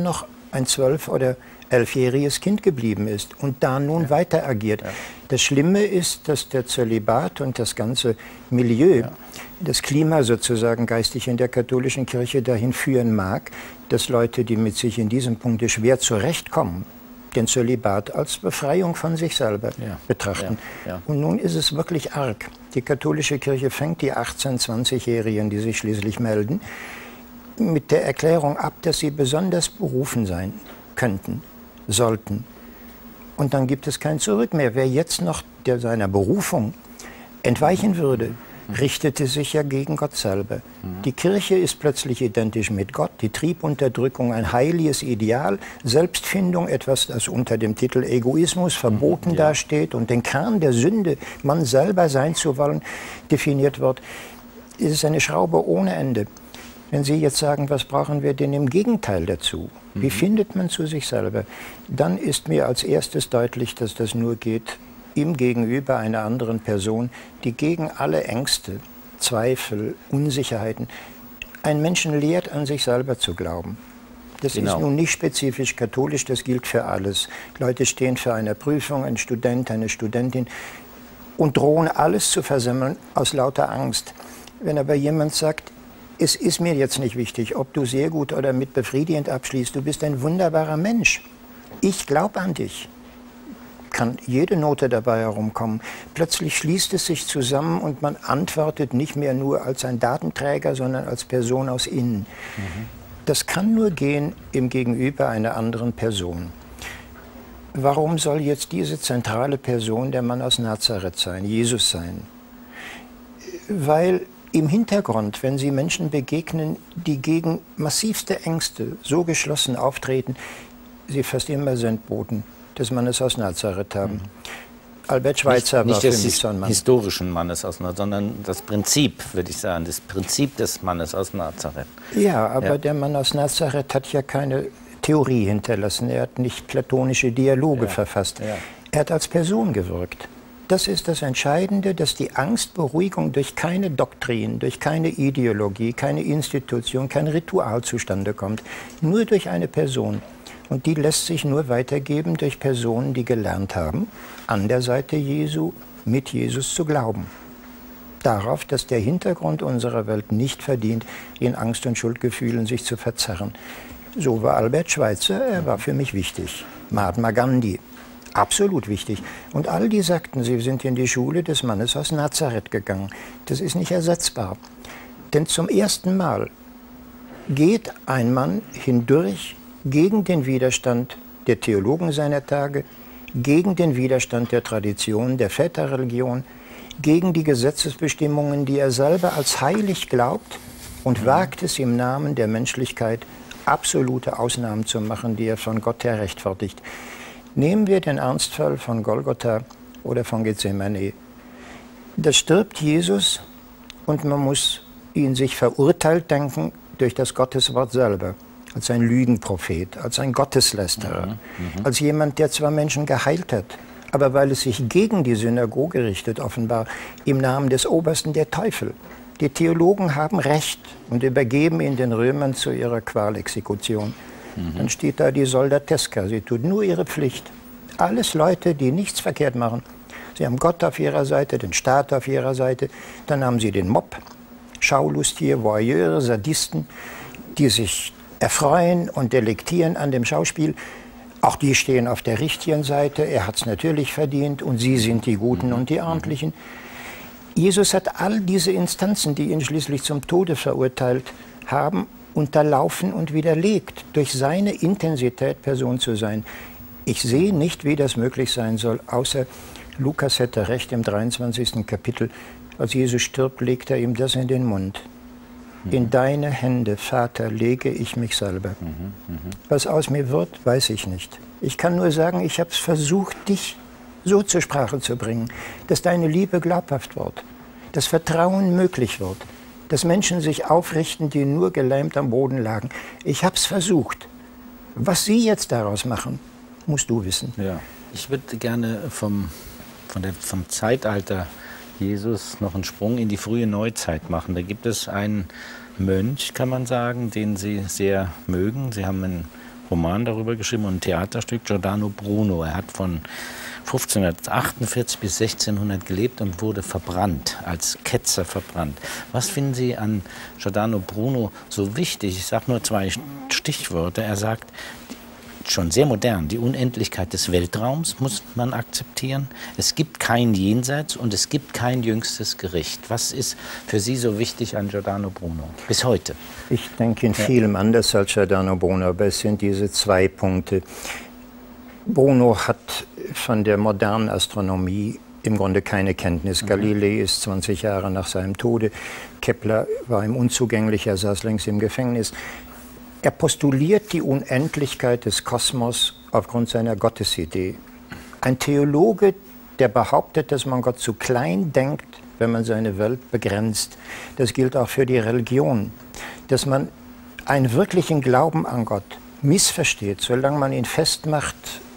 ein zwölf- oder elfjähriges Kind geblieben ist und da nun ja. weiter agiert. Ja. Das Schlimme ist, dass der Zölibat und das ganze Milieu, ja. das Klima sozusagen geistig in der katholischen Kirche dahin führen mag, dass Leute, die mit sich in diesem Punkt schwer zurechtkommen, den Zölibat als Befreiung von sich selber ja. betrachten. Ja. Ja. Und nun ist es wirklich arg. Die katholische Kirche fängt die achtzehn-, zwanzigjährigen, die sich schließlich melden, mit der Erklärung ab, dass sie besonders berufen sein könnten, sollten. Und dann gibt es kein Zurück mehr. Wer jetzt noch der seiner Berufung entweichen würde, richtete sich ja gegen Gott selber. Mhm. Die Kirche ist plötzlich identisch mit Gott, die Triebunterdrückung ein heiliges Ideal, Selbstfindung etwas, das unter dem Titel Egoismus verboten mhm, ja. dasteht und den Kern der Sünde, man selber sein zu wollen, definiert wird. Es ist eine Schraube ohne Ende. Wenn Sie jetzt sagen, was brauchen wir denn im Gegenteil dazu? Mhm. Wie findet man zu sich selber? Dann ist mir als erstes deutlich, dass das nur geht ihm gegenüber einer anderen Person, die gegen alle Ängste, Zweifel, Unsicherheiten einen Menschen lehrt, an sich selber zu glauben. Das genau. ist nun nicht spezifisch katholisch, das gilt für alles. Leute stehen vor einer Prüfung, ein Student, eine Studentin, und drohen alles zu versemmeln aus lauter Angst. Wenn aber jemand sagt, es ist mir jetzt nicht wichtig, ob du sehr gut oder mit befriedigend abschließt, du bist ein wunderbarer Mensch. Ich glaube an dich. Kann jede Note dabei herumkommen. Plötzlich schließt es sich zusammen und man antwortet nicht mehr nur als ein Datenträger, sondern als Person aus innen. Mhm. Das kann nur gehen im Gegenüber einer anderen Person. Warum soll jetzt diese zentrale Person der Mann aus Nazareth sein, Jesus sein? Weil im Hintergrund, wenn Sie Menschen begegnen, die gegen massivste Ängste so geschlossen auftreten, sie fast immer Sendboten des Mannes aus Nazareth haben. Mhm. Albert Schweitzer nicht, war nicht für mich so ein Mann. Nicht des historischen Mannes aus Nazareth, sondern das Prinzip, würde ich sagen, das Prinzip des Mannes aus Nazareth. Ja, aber ja. der Mann aus Nazareth hat ja keine Theorie hinterlassen. Er hat nicht platonische Dialoge ja. verfasst. Ja. Er hat als Person gewirkt. Das ist das Entscheidende, dass die Angstberuhigung durch keine Doktrin, durch keine Ideologie, keine Institution, kein Ritual zustande kommt. Nur durch eine Person. Und die lässt sich nur weitergeben durch Personen, die gelernt haben, an der Seite Jesu mit Jesus zu glauben. Darauf, dass der Hintergrund unserer Welt nicht verdient, in Angst und Schuldgefühlen sich zu verzerren. So war Albert Schweitzer, er war für mich wichtig. Mahatma Gandhi, absolut wichtig. Und all die sagten, sie sind in die Schule des Mannes aus Nazareth gegangen. Das ist nicht ersetzbar. Denn zum ersten Mal geht ein Mann hindurch gegen den Widerstand der Theologen seiner Tage, gegen den Widerstand der Tradition, der Väterreligion, gegen die Gesetzesbestimmungen, die er selber als heilig glaubt, und wagt es im Namen der Menschlichkeit, absolute Ausnahmen zu machen, die er von Gott her rechtfertigt. Nehmen wir den Ernstfall von Golgotha oder von Gethsemane. Da stirbt Jesus und man muss ihn sich verurteilt denken durch das Gotteswort selber. Als ein Lügenprophet, als ein Gotteslästerer, mhm, mh. als jemand, der zwar Menschen geheilt hat, aber weil es sich gegen die Synagoge richtet, offenbar im Namen des Obersten der Teufel. Die Theologen haben Recht und übergeben ihn den Römern zu ihrer Qualexekution. Mhm. Dann steht da die Soldateska, sie tut nur ihre Pflicht. Alles Leute, die nichts verkehrt machen. Sie haben Gott auf ihrer Seite, den Staat auf ihrer Seite, dann haben sie den Mob, Schaulustier, Voyeure, Sadisten, die sich erfreuen und delektieren an dem Schauspiel. Auch die stehen auf der richtigen Seite. Er hat es natürlich verdient und sie sind die Guten und die Ordentlichen. Jesus hat all diese Instanzen, die ihn schließlich zum Tode verurteilt haben, unterlaufen und widerlegt, durch seine Intensität Person zu sein. Ich sehe nicht, wie das möglich sein soll, außer Lukas hätte recht im dreiundzwanzigsten Kapitel. Als Jesus stirbt, legt er ihm das in den Mund. In deine Hände, Vater, lege ich mich selber. Mhm, mh. Was aus mir wird, weiß ich nicht. Ich kann nur sagen, ich habe es versucht, dich so zur Sprache zu bringen, dass deine Liebe glaubhaft wird, dass Vertrauen möglich wird, dass Menschen sich aufrichten, die nur gelähmt am Boden lagen. Ich habe es versucht. Was Sie jetzt daraus machen, musst du wissen. Ja. Ich würde gerne vom, von der, vom Zeitalter Jesus noch einen Sprung in die frühe Neuzeit machen. Da gibt es einen Mönch, kann man sagen, den Sie sehr mögen. Sie haben ihn Roman darüber geschrieben und ein Theaterstück, Giordano Bruno. Er hat von fünfzehnhundertachtundvierzig bis sechzehnhundert gelebt und wurde verbrannt, als Ketzer verbrannt. Was finden Sie an Giordano Bruno so wichtig? Ich sage nur zwei Stichworte. Er sagt, schon sehr modern, die Unendlichkeit des Weltraums muss man akzeptieren. Es gibt kein Jenseits und es gibt kein jüngstes Gericht. Was ist für Sie so wichtig an Giordano Bruno bis heute? Ich denke in vielem ja. anders als Giordano Bruno, aber es sind diese zwei Punkte. Bruno hat von der modernen Astronomie im Grunde keine Kenntnis. Mhm. Galilei ist zwanzig Jahre nach seinem Tode. Kepler war ihm unzugänglich, er saß längst im Gefängnis. Er postuliert die Unendlichkeit des Kosmos aufgrund seiner Gottesidee. Ein Theologe, der behauptet, dass man Gott zu klein denkt, wenn man seine Welt begrenzt. Das gilt auch für die Religion. Dass man einen wirklichen Glauben an Gott missversteht, solange man ihn festmacht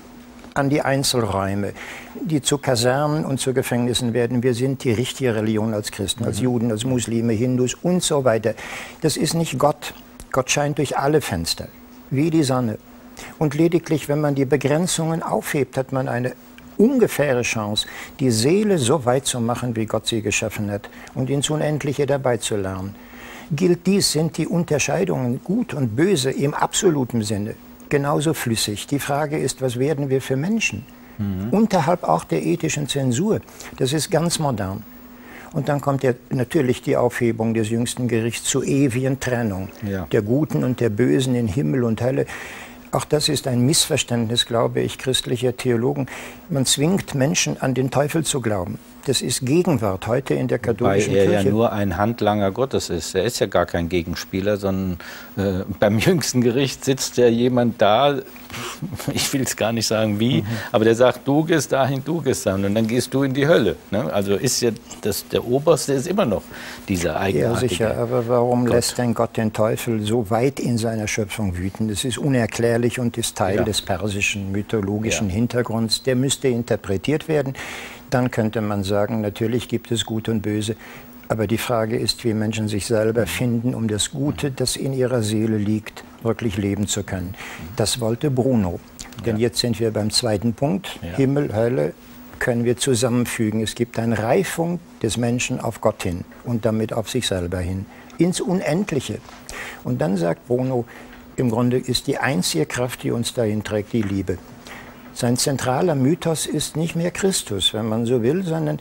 an die Einzelräume, die zu Kasernen und zu Gefängnissen werden. Wir sind die richtige Religion als Christen, als Juden, als Muslime, Hindus und so weiter. Das ist nicht Gott. Gott scheint durch alle Fenster, wie die Sonne. Und lediglich, wenn man die Begrenzungen aufhebt, hat man eine ungefähre Chance, die Seele so weit zu machen, wie Gott sie geschaffen hat, und ins Unendliche dabei zu lernen. Gilt dies, sind die Unterscheidungen gut und böse im absoluten Sinne genauso flüssig. Die Frage ist, was werden wir für Menschen? Mhm. Unterhalb auch der ethischen Zensur. Das ist ganz modern. Und dann kommt ja natürlich die Aufhebung des jüngsten Gerichts zur ewigen Trennung ja. der Guten und der Bösen in Himmel und Hölle. Auch das ist ein Missverständnis, glaube ich, christlicher Theologen. Man zwingt Menschen an den Teufel zu glauben. Das ist Gegenwart heute in der katholischen Kirche. Weil er Kirche. ja nur ein Handlanger Gottes ist. Er ist ja gar kein Gegenspieler, sondern äh, beim jüngsten Gericht sitzt ja jemand da, ich will es gar nicht sagen wie, mhm. aber der sagt, du gehst dahin, du gehst dahin und dann gehst du in die Hölle. Ne? Also ist ja das, der Oberste ist immer noch dieser eigenartige Ja, sicher, aber warum Gott. lässt denn Gott den Teufel so weit in seiner Schöpfung wüten? Das ist unerklärlich und ist Teil ja. des persischen mythologischen ja. Hintergrunds. Der müsste interpretiert werden. Dann könnte man sagen, natürlich gibt es Gut und Böse. Aber die Frage ist, wie Menschen sich selber finden, um das Gute, das in ihrer Seele liegt, wirklich leben zu können. Das wollte Bruno. Denn ja. jetzt sind wir beim zweiten Punkt. Ja. Himmel, Hölle können wir zusammenfügen. Es gibt eine Reifung des Menschen auf Gott hin und damit auf sich selber hin. Ins Unendliche. Und dann sagt Bruno, im Grunde ist die einzige Kraft, die uns dahin trägt, die Liebe. Sein zentraler Mythos ist nicht mehr Christus, wenn man so will, sondern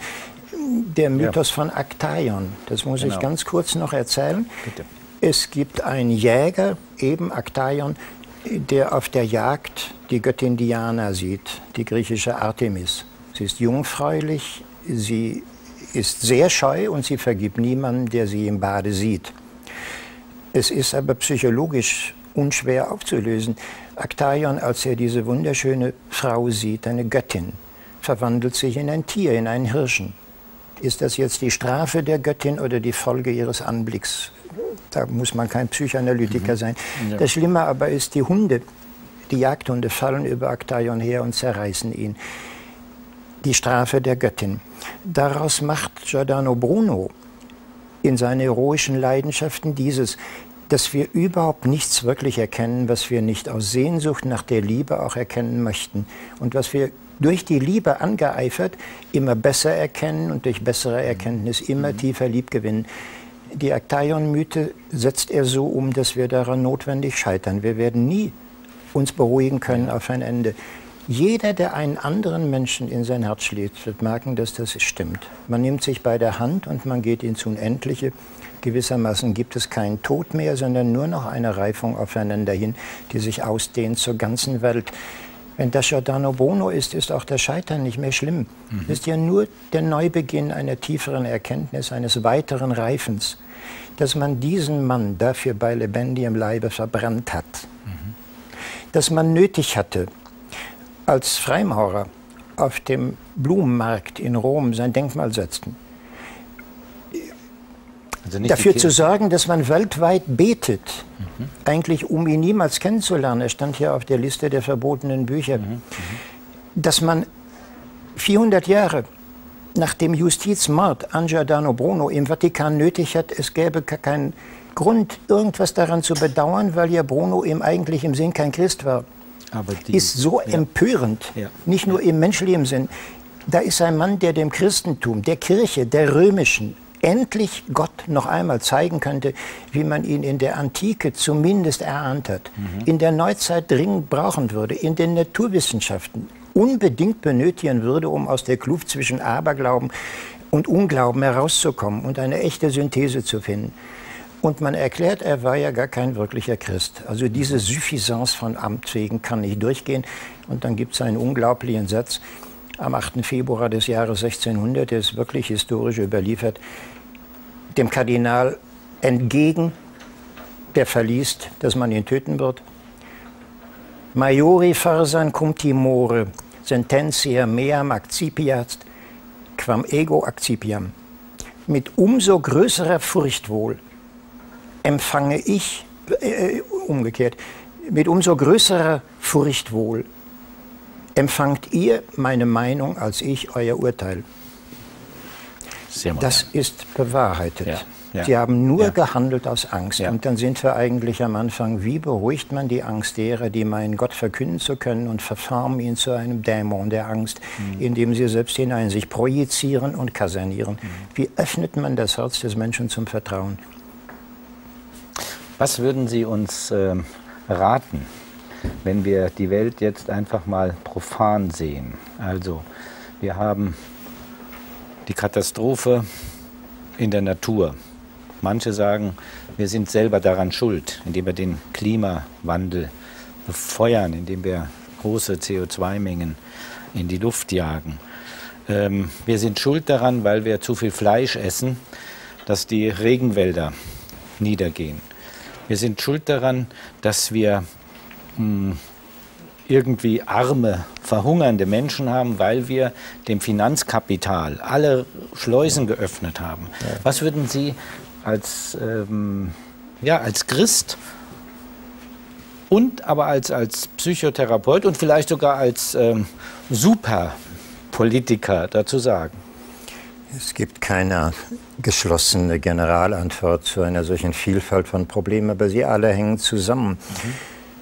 der Mythos ja. von Aktaion. Das muss genau. ich ganz kurz noch erzählen. Bitte. Es gibt einen Jäger, eben Aktaion, der auf der Jagd die Göttin Diana sieht, die griechische Artemis. Sie ist jungfräulich, sie ist sehr scheu und sie vergibt niemanden, der sie im Bade sieht. Es ist aber psychologisch unschwer aufzulösen. Aktaion, als er diese wunderschöne Frau sieht, eine Göttin, verwandelt sich in ein Tier, in einen Hirschen. Ist das jetzt die Strafe der Göttin oder die Folge ihres Anblicks? Da muss man kein Psychoanalytiker mhm. sein. Ja. Das Schlimme aber ist, die Hunde, die Jagdhunde fallen über Aktaion her und zerreißen ihn. Die Strafe der Göttin. Daraus macht Giordano Bruno in seinen heroischen Leidenschaften dieses, dass wir überhaupt nichts wirklich erkennen, was wir nicht aus Sehnsucht nach der Liebe auch erkennen möchten. Und was wir durch die Liebe angeeifert immer besser erkennen und durch bessere Erkenntnis immer tiefer lieb gewinnen. Die Aktaion-Mythe setzt er so um, dass wir daran notwendig scheitern. Wir werden nie uns beruhigen können auf ein Ende. Jeder, der einen anderen Menschen in sein Herz schlägt, wird merken, dass das stimmt. Man nimmt sich bei der Hand und man geht ins Unendliche. Gewissermaßen gibt es keinen Tod mehr, sondern nur noch eine Reifung aufeinander hin, die sich ausdehnt zur ganzen Welt. Wenn das Giordano Bruno ist, ist auch das Scheitern nicht mehr schlimm. Mhm. Es ist ja nur der Neubeginn einer tieferen Erkenntnis, eines weiteren Reifens, dass man diesen Mann dafür bei lebendigem Leibe verbrannt hat. Mhm. Dass man nötig hatte, als Freimaurer auf dem Blumenmarkt in Rom sein Denkmal setzten, also dafür zu sorgen, dass man weltweit betet, mhm. eigentlich um ihn niemals kennenzulernen. Er stand hier auf der Liste der verbotenen Bücher. Mhm. Mhm. Dass man vierhundert Jahre nach dem Justizmord an Giordano Bruno im Vatikan nötig hat, es gäbe kein Grund, irgendwas daran zu bedauern, weil ja Bruno im eigentlichen Sinn kein Christ war. Aber die, ist so ja. empörend, ja. nicht nur im menschlichen Sinn. Da ist ein Mann, der dem Christentum, der Kirche, der römischen, endlich Gott noch einmal zeigen könnte, wie man ihn in der Antike zumindest erahnt hat, mhm. in der Neuzeit dringend brauchen würde, in den Naturwissenschaften unbedingt benötigen würde, um aus der Kluft zwischen Aberglauben und Unglauben herauszukommen und eine echte Synthese zu finden. Und man erklärt, er war ja gar kein wirklicher Christ. Also diese Suffisance von Amt wegen kann nicht durchgehen. Und dann gibt es einen unglaublichen Satz am achten Februar des Jahres sechzehnhundert, der ist wirklich historisch überliefert, dem Kardinal entgegen, der verliest, dass man ihn töten wird. Maiori farsan cum timore, sententia meam accipiat, quam ego accipiam. Mit umso größerer Furcht wohl empfange ich, äh, umgekehrt, mit umso größerer Furcht wohl empfangt ihr meine Meinung als ich euer Urteil. Sehr modern. Das ist bewahrheitet. Ja, ja, Sie haben nur ja. gehandelt aus Angst. Ja. Und dann sind wir eigentlich am Anfang, wie beruhigt man die Angst derer, die meinen, Gott verkünden zu können und verformen ihn zu einem Dämon der Angst, mhm. indem sie selbst hinein sich projizieren und kasernieren. Mhm. Wie öffnet man das Herz des Menschen zum Vertrauen? Was würden Sie uns äh, raten, wenn wir die Welt jetzt einfach mal profan sehen? Also, wir haben die Katastrophe in der Natur. Manche sagen, wir sind selber daran schuld, indem wir den Klimawandel befeuern, indem wir große C O zwei Mengen in die Luft jagen. Ähm, wir sind schuld daran, weil wir zu viel Fleisch essen, dass die Regenwälder niedergehen. Wir sind schuld daran, dass wir mh, irgendwie arme, verhungernde Menschen haben, weil wir dem Finanzkapital alle Schleusen geöffnet haben. Ja. Was würden Sie als, ähm, ja, als Christ und aber als, als Psychotherapeut und vielleicht sogar als ähm, Superpolitiker dazu sagen? Es gibt keine geschlossene Generalantwort zu einer solchen Vielfalt von Problemen, aber sie alle hängen zusammen. Mhm.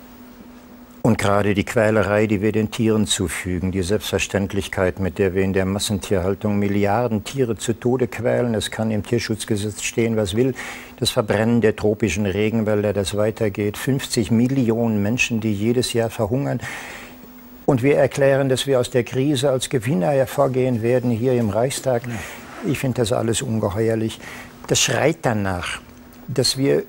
Und gerade die Quälerei, die wir den Tieren zufügen, die Selbstverständlichkeit, mit der wir in der Massentierhaltung Milliarden Tiere zu Tode quälen, es kann im Tierschutzgesetz stehen, was will, das Verbrennen der tropischen Regenwälder, das weitergeht, fünfzig Millionen Menschen, die jedes Jahr verhungern. Und wir erklären, dass wir aus der Krise als Gewinner hervorgehen werden, hier im Reichstag. Ich finde das alles ungeheuerlich. Das schreit danach, dass wir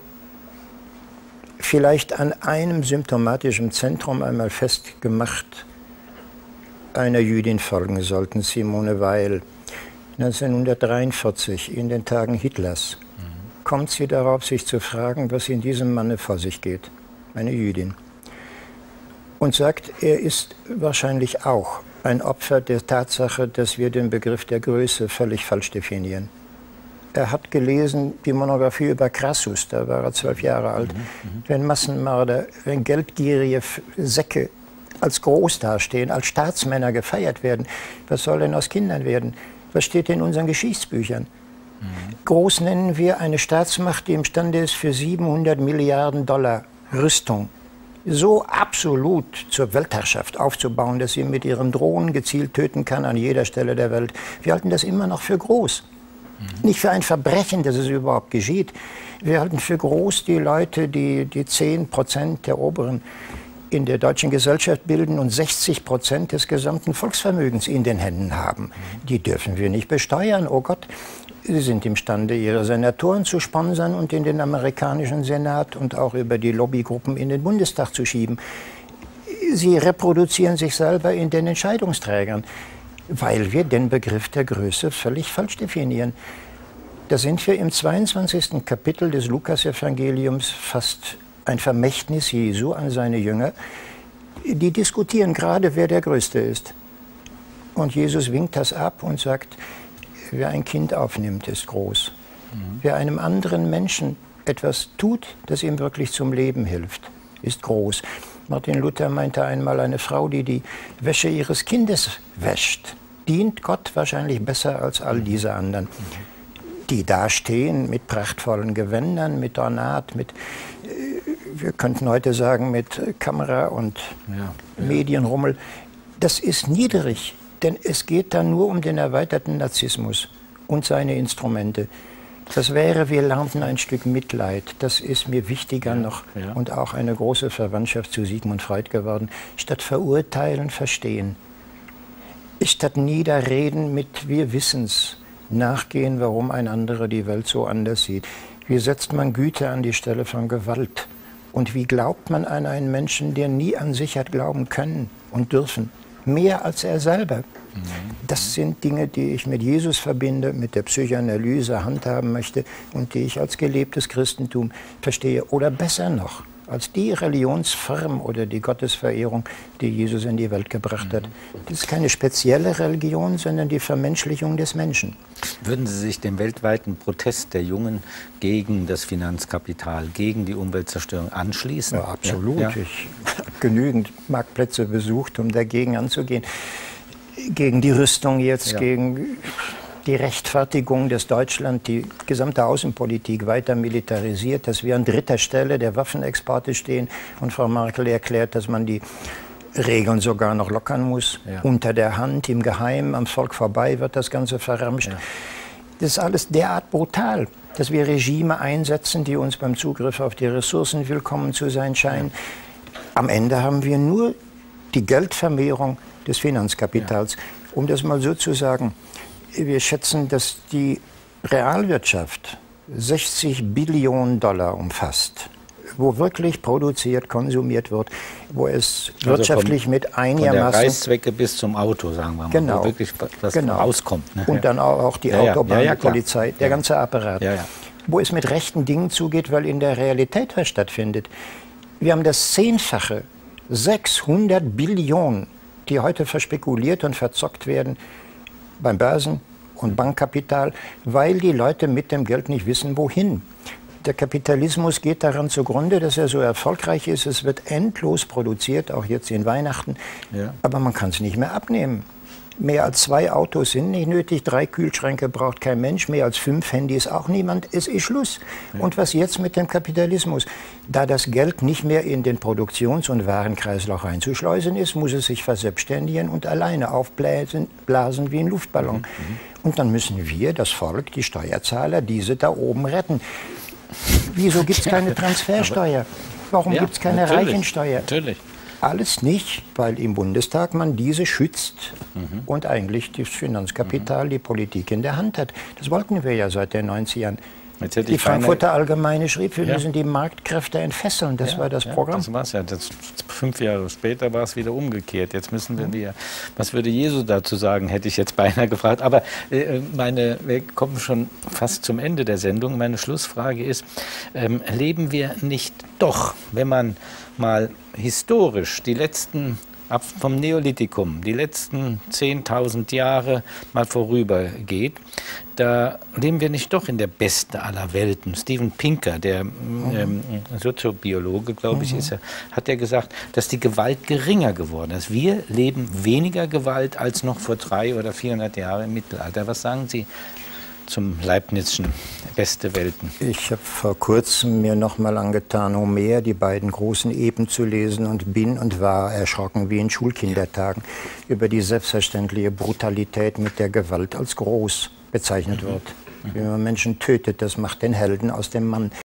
vielleicht an einem symptomatischen Zentrum einmal festgemacht einer Jüdin folgen sollten, Simone Weil. neunzehnhundertdreiundvierzig, in den Tagen Hitlers, mhm. kommt sie darauf, sich zu fragen, was in diesem Manne vor sich geht, eine Jüdin. Und sagt, er ist wahrscheinlich auch ein Opfer der Tatsache, dass wir den Begriff der Größe völlig falsch definieren. Er hat gelesen die Monographie über Crassus, da war er zwölf Jahre alt. Mhm, wenn Massenmörder, wenn geldgierige Säcke als groß dastehen, als Staatsmänner gefeiert werden, was soll denn aus Kindern werden? Was steht in unseren Geschichtsbüchern? Mhm. Groß nennen wir eine Staatsmacht, die imstande ist, für siebenhundert Milliarden Dollar Rüstung so absolut zur Weltherrschaft aufzubauen, dass sie mit ihren Drohnen gezielt töten kann an jeder Stelle der Welt. Wir halten das immer noch für groß. Mhm. Nicht für ein Verbrechen, dass es überhaupt geschieht. Wir halten für groß die Leute, die die zehn Prozent der Oberen in der deutschen Gesellschaft bilden und sechzig Prozent des gesamten Volksvermögens in den Händen haben. Die dürfen wir nicht besteuern, oh Gott. Sie sind imstande, ihre Senatoren zu sponsern und in den amerikanischen Senat und auch über die Lobbygruppen in den Bundestag zu schieben. Sie reproduzieren sich selber in den Entscheidungsträgern, weil wir den Begriff der Größe völlig falsch definieren. Da sind wir im zweiundzwanzigsten Kapitel des Lukas-Evangeliums fast ein Vermächtnis Jesu an seine Jünger. Die diskutieren gerade, wer der Größte ist. Und Jesus winkt das ab und sagt, wer ein Kind aufnimmt, ist groß. Mhm. Wer einem anderen Menschen etwas tut, das ihm wirklich zum Leben hilft, ist groß. Martin Luther meinte einmal, eine Frau, die die Wäsche ihres Kindes wäscht, dient Gott wahrscheinlich besser als all diese anderen. Mhm. die dastehen mit prachtvollen Gewändern, mit Ornat, mit, wir könnten heute sagen, mit Kamera und ja, ja. Medienrummel. Das ist niedrig, denn es geht da nur um den erweiterten Narzissmus und seine Instrumente. Das wäre, wir lernten ein Stück Mitleid. Das ist mir wichtiger ja, noch ja. und auch eine große Verwandtschaft zu Sigmund Freud geworden. Statt verurteilen, verstehen. Statt niederreden mit wir wissen's, nachgehen, warum ein anderer die Welt so anders sieht. Wie setzt man Güte an die Stelle von Gewalt? Und wie glaubt man an einen Menschen, der nie an sich hat glauben können und dürfen? Mehr als er selber. Das sind Dinge, die ich mit Jesus verbinde, mit der Psychoanalyse handhaben möchte und die ich als gelebtes Christentum verstehe. Oder besser noch, als die Religionsform oder die Gottesverehrung, die Jesus in die Welt gebracht hat. Das ist keine spezielle Religion, sondern die Vermenschlichung des Menschen. Würden Sie sich dem weltweiten Protest der Jungen gegen das Finanzkapital, gegen die Umweltzerstörung anschließen? Ja, absolut. Ja. Ich habe genügend Marktplätze besucht, um dagegen anzugehen. Gegen die Rüstung jetzt, ja. gegen die Rechtfertigung, dass Deutschland die gesamte Außenpolitik weiter militarisiert, dass wir an dritter Stelle der Waffenexporte stehen und Frau Merkel erklärt, dass man die Regeln sogar noch lockern muss, ja. unter der Hand, im Geheimen, am Volk vorbei wird das Ganze verramscht. Ja. Das ist alles derart brutal, dass wir Regime einsetzen, die uns beim Zugriff auf die Ressourcen willkommen zu sein scheinen. Ja. Am Ende haben wir nur die Geldvermehrung des Finanzkapitals. Ja. Um das mal so zu sagen, wir schätzen, dass die Realwirtschaft sechzig Billionen Dollar umfasst, wo wirklich produziert, konsumiert wird, wo es also wirtschaftlich vom, mit einigermaßen... Von der Reißzwecke bis zum Auto, sagen wir mal, genau, wo wirklich was genau. rauskommt. Ne? Und dann auch, auch die ja, Autobahn, ja, ja, die Polizei, der ja. ganze Apparat. Ja, ja. Wo es mit rechten Dingen zugeht, weil in der Realität was stattfindet. Wir haben das Zehnfache, sechshundert Billionen, die heute verspekuliert und verzockt werden beim Börsen- und Bankkapital, weil die Leute mit dem Geld nicht wissen, wohin. Der Kapitalismus geht daran zugrunde, dass er so erfolgreich ist. Es wird endlos produziert, auch jetzt in Weihnachten. Ja. Aber man kann es nicht mehr abnehmen. Mehr als zwei Autos sind nicht nötig, drei Kühlschränke braucht kein Mensch, mehr als fünf Handys auch niemand. Es ist Schluss. Ja. Und was jetzt mit dem Kapitalismus? Da das Geld nicht mehr in den Produktions- und Warenkreislauf einzuschleusen ist, muss es sich verselbstständigen und alleine aufblasen blasen wie ein Luftballon. Mhm. Und dann müssen wir, das Volk, die Steuerzahler, diese da oben retten. Wieso gibt es keine Transfersteuer? Warum ja, gibt es keine natürlich, Reichensteuer? Natürlich. Alles nicht, weil im Bundestag man diese schützt mhm. und eigentlich das Finanzkapital, mhm. die Politik in der Hand hat. Das wollten wir ja seit den neunzigern. Die Frankfurter Allgemeine schrieb, wir ja. müssen die Marktkräfte entfesseln. Das ja, war das ja, Programm. Das war's ja. Das, fünf Jahre später war es wieder umgekehrt. Jetzt müssen wir mhm. wieder. Was würde Jesus dazu sagen, hätte ich jetzt beinahe gefragt. Aber äh, meine, wir kommen schon fast zum Ende der Sendung. Meine Schlussfrage ist, ähm, leben wir nicht doch, wenn man mal historisch die letzten ab vom Neolithikum, die letzten zehntausend Jahre mal vorübergeht, da leben wir nicht doch in der besten aller Welten. Steven Pinker, der mhm. ähm, Soziobiologe, glaube ich, mhm. ist er, hat ja gesagt, dass die Gewalt geringer geworden ist. Wir leben weniger Gewalt als noch vor drei oder vierhundert Jahren im Mittelalter. Was sagen Sie zum Leibnizschen beste Welten? Ich habe vor kurzem mir noch mal angetan, Homer, die beiden großen Epen zu lesen und bin und war erschrocken wie in Schulkindertagen über die selbstverständliche Brutalität, mit der Gewalt als groß bezeichnet wird. Mhm. Wie man Menschen tötet, das macht den Helden aus dem Mann.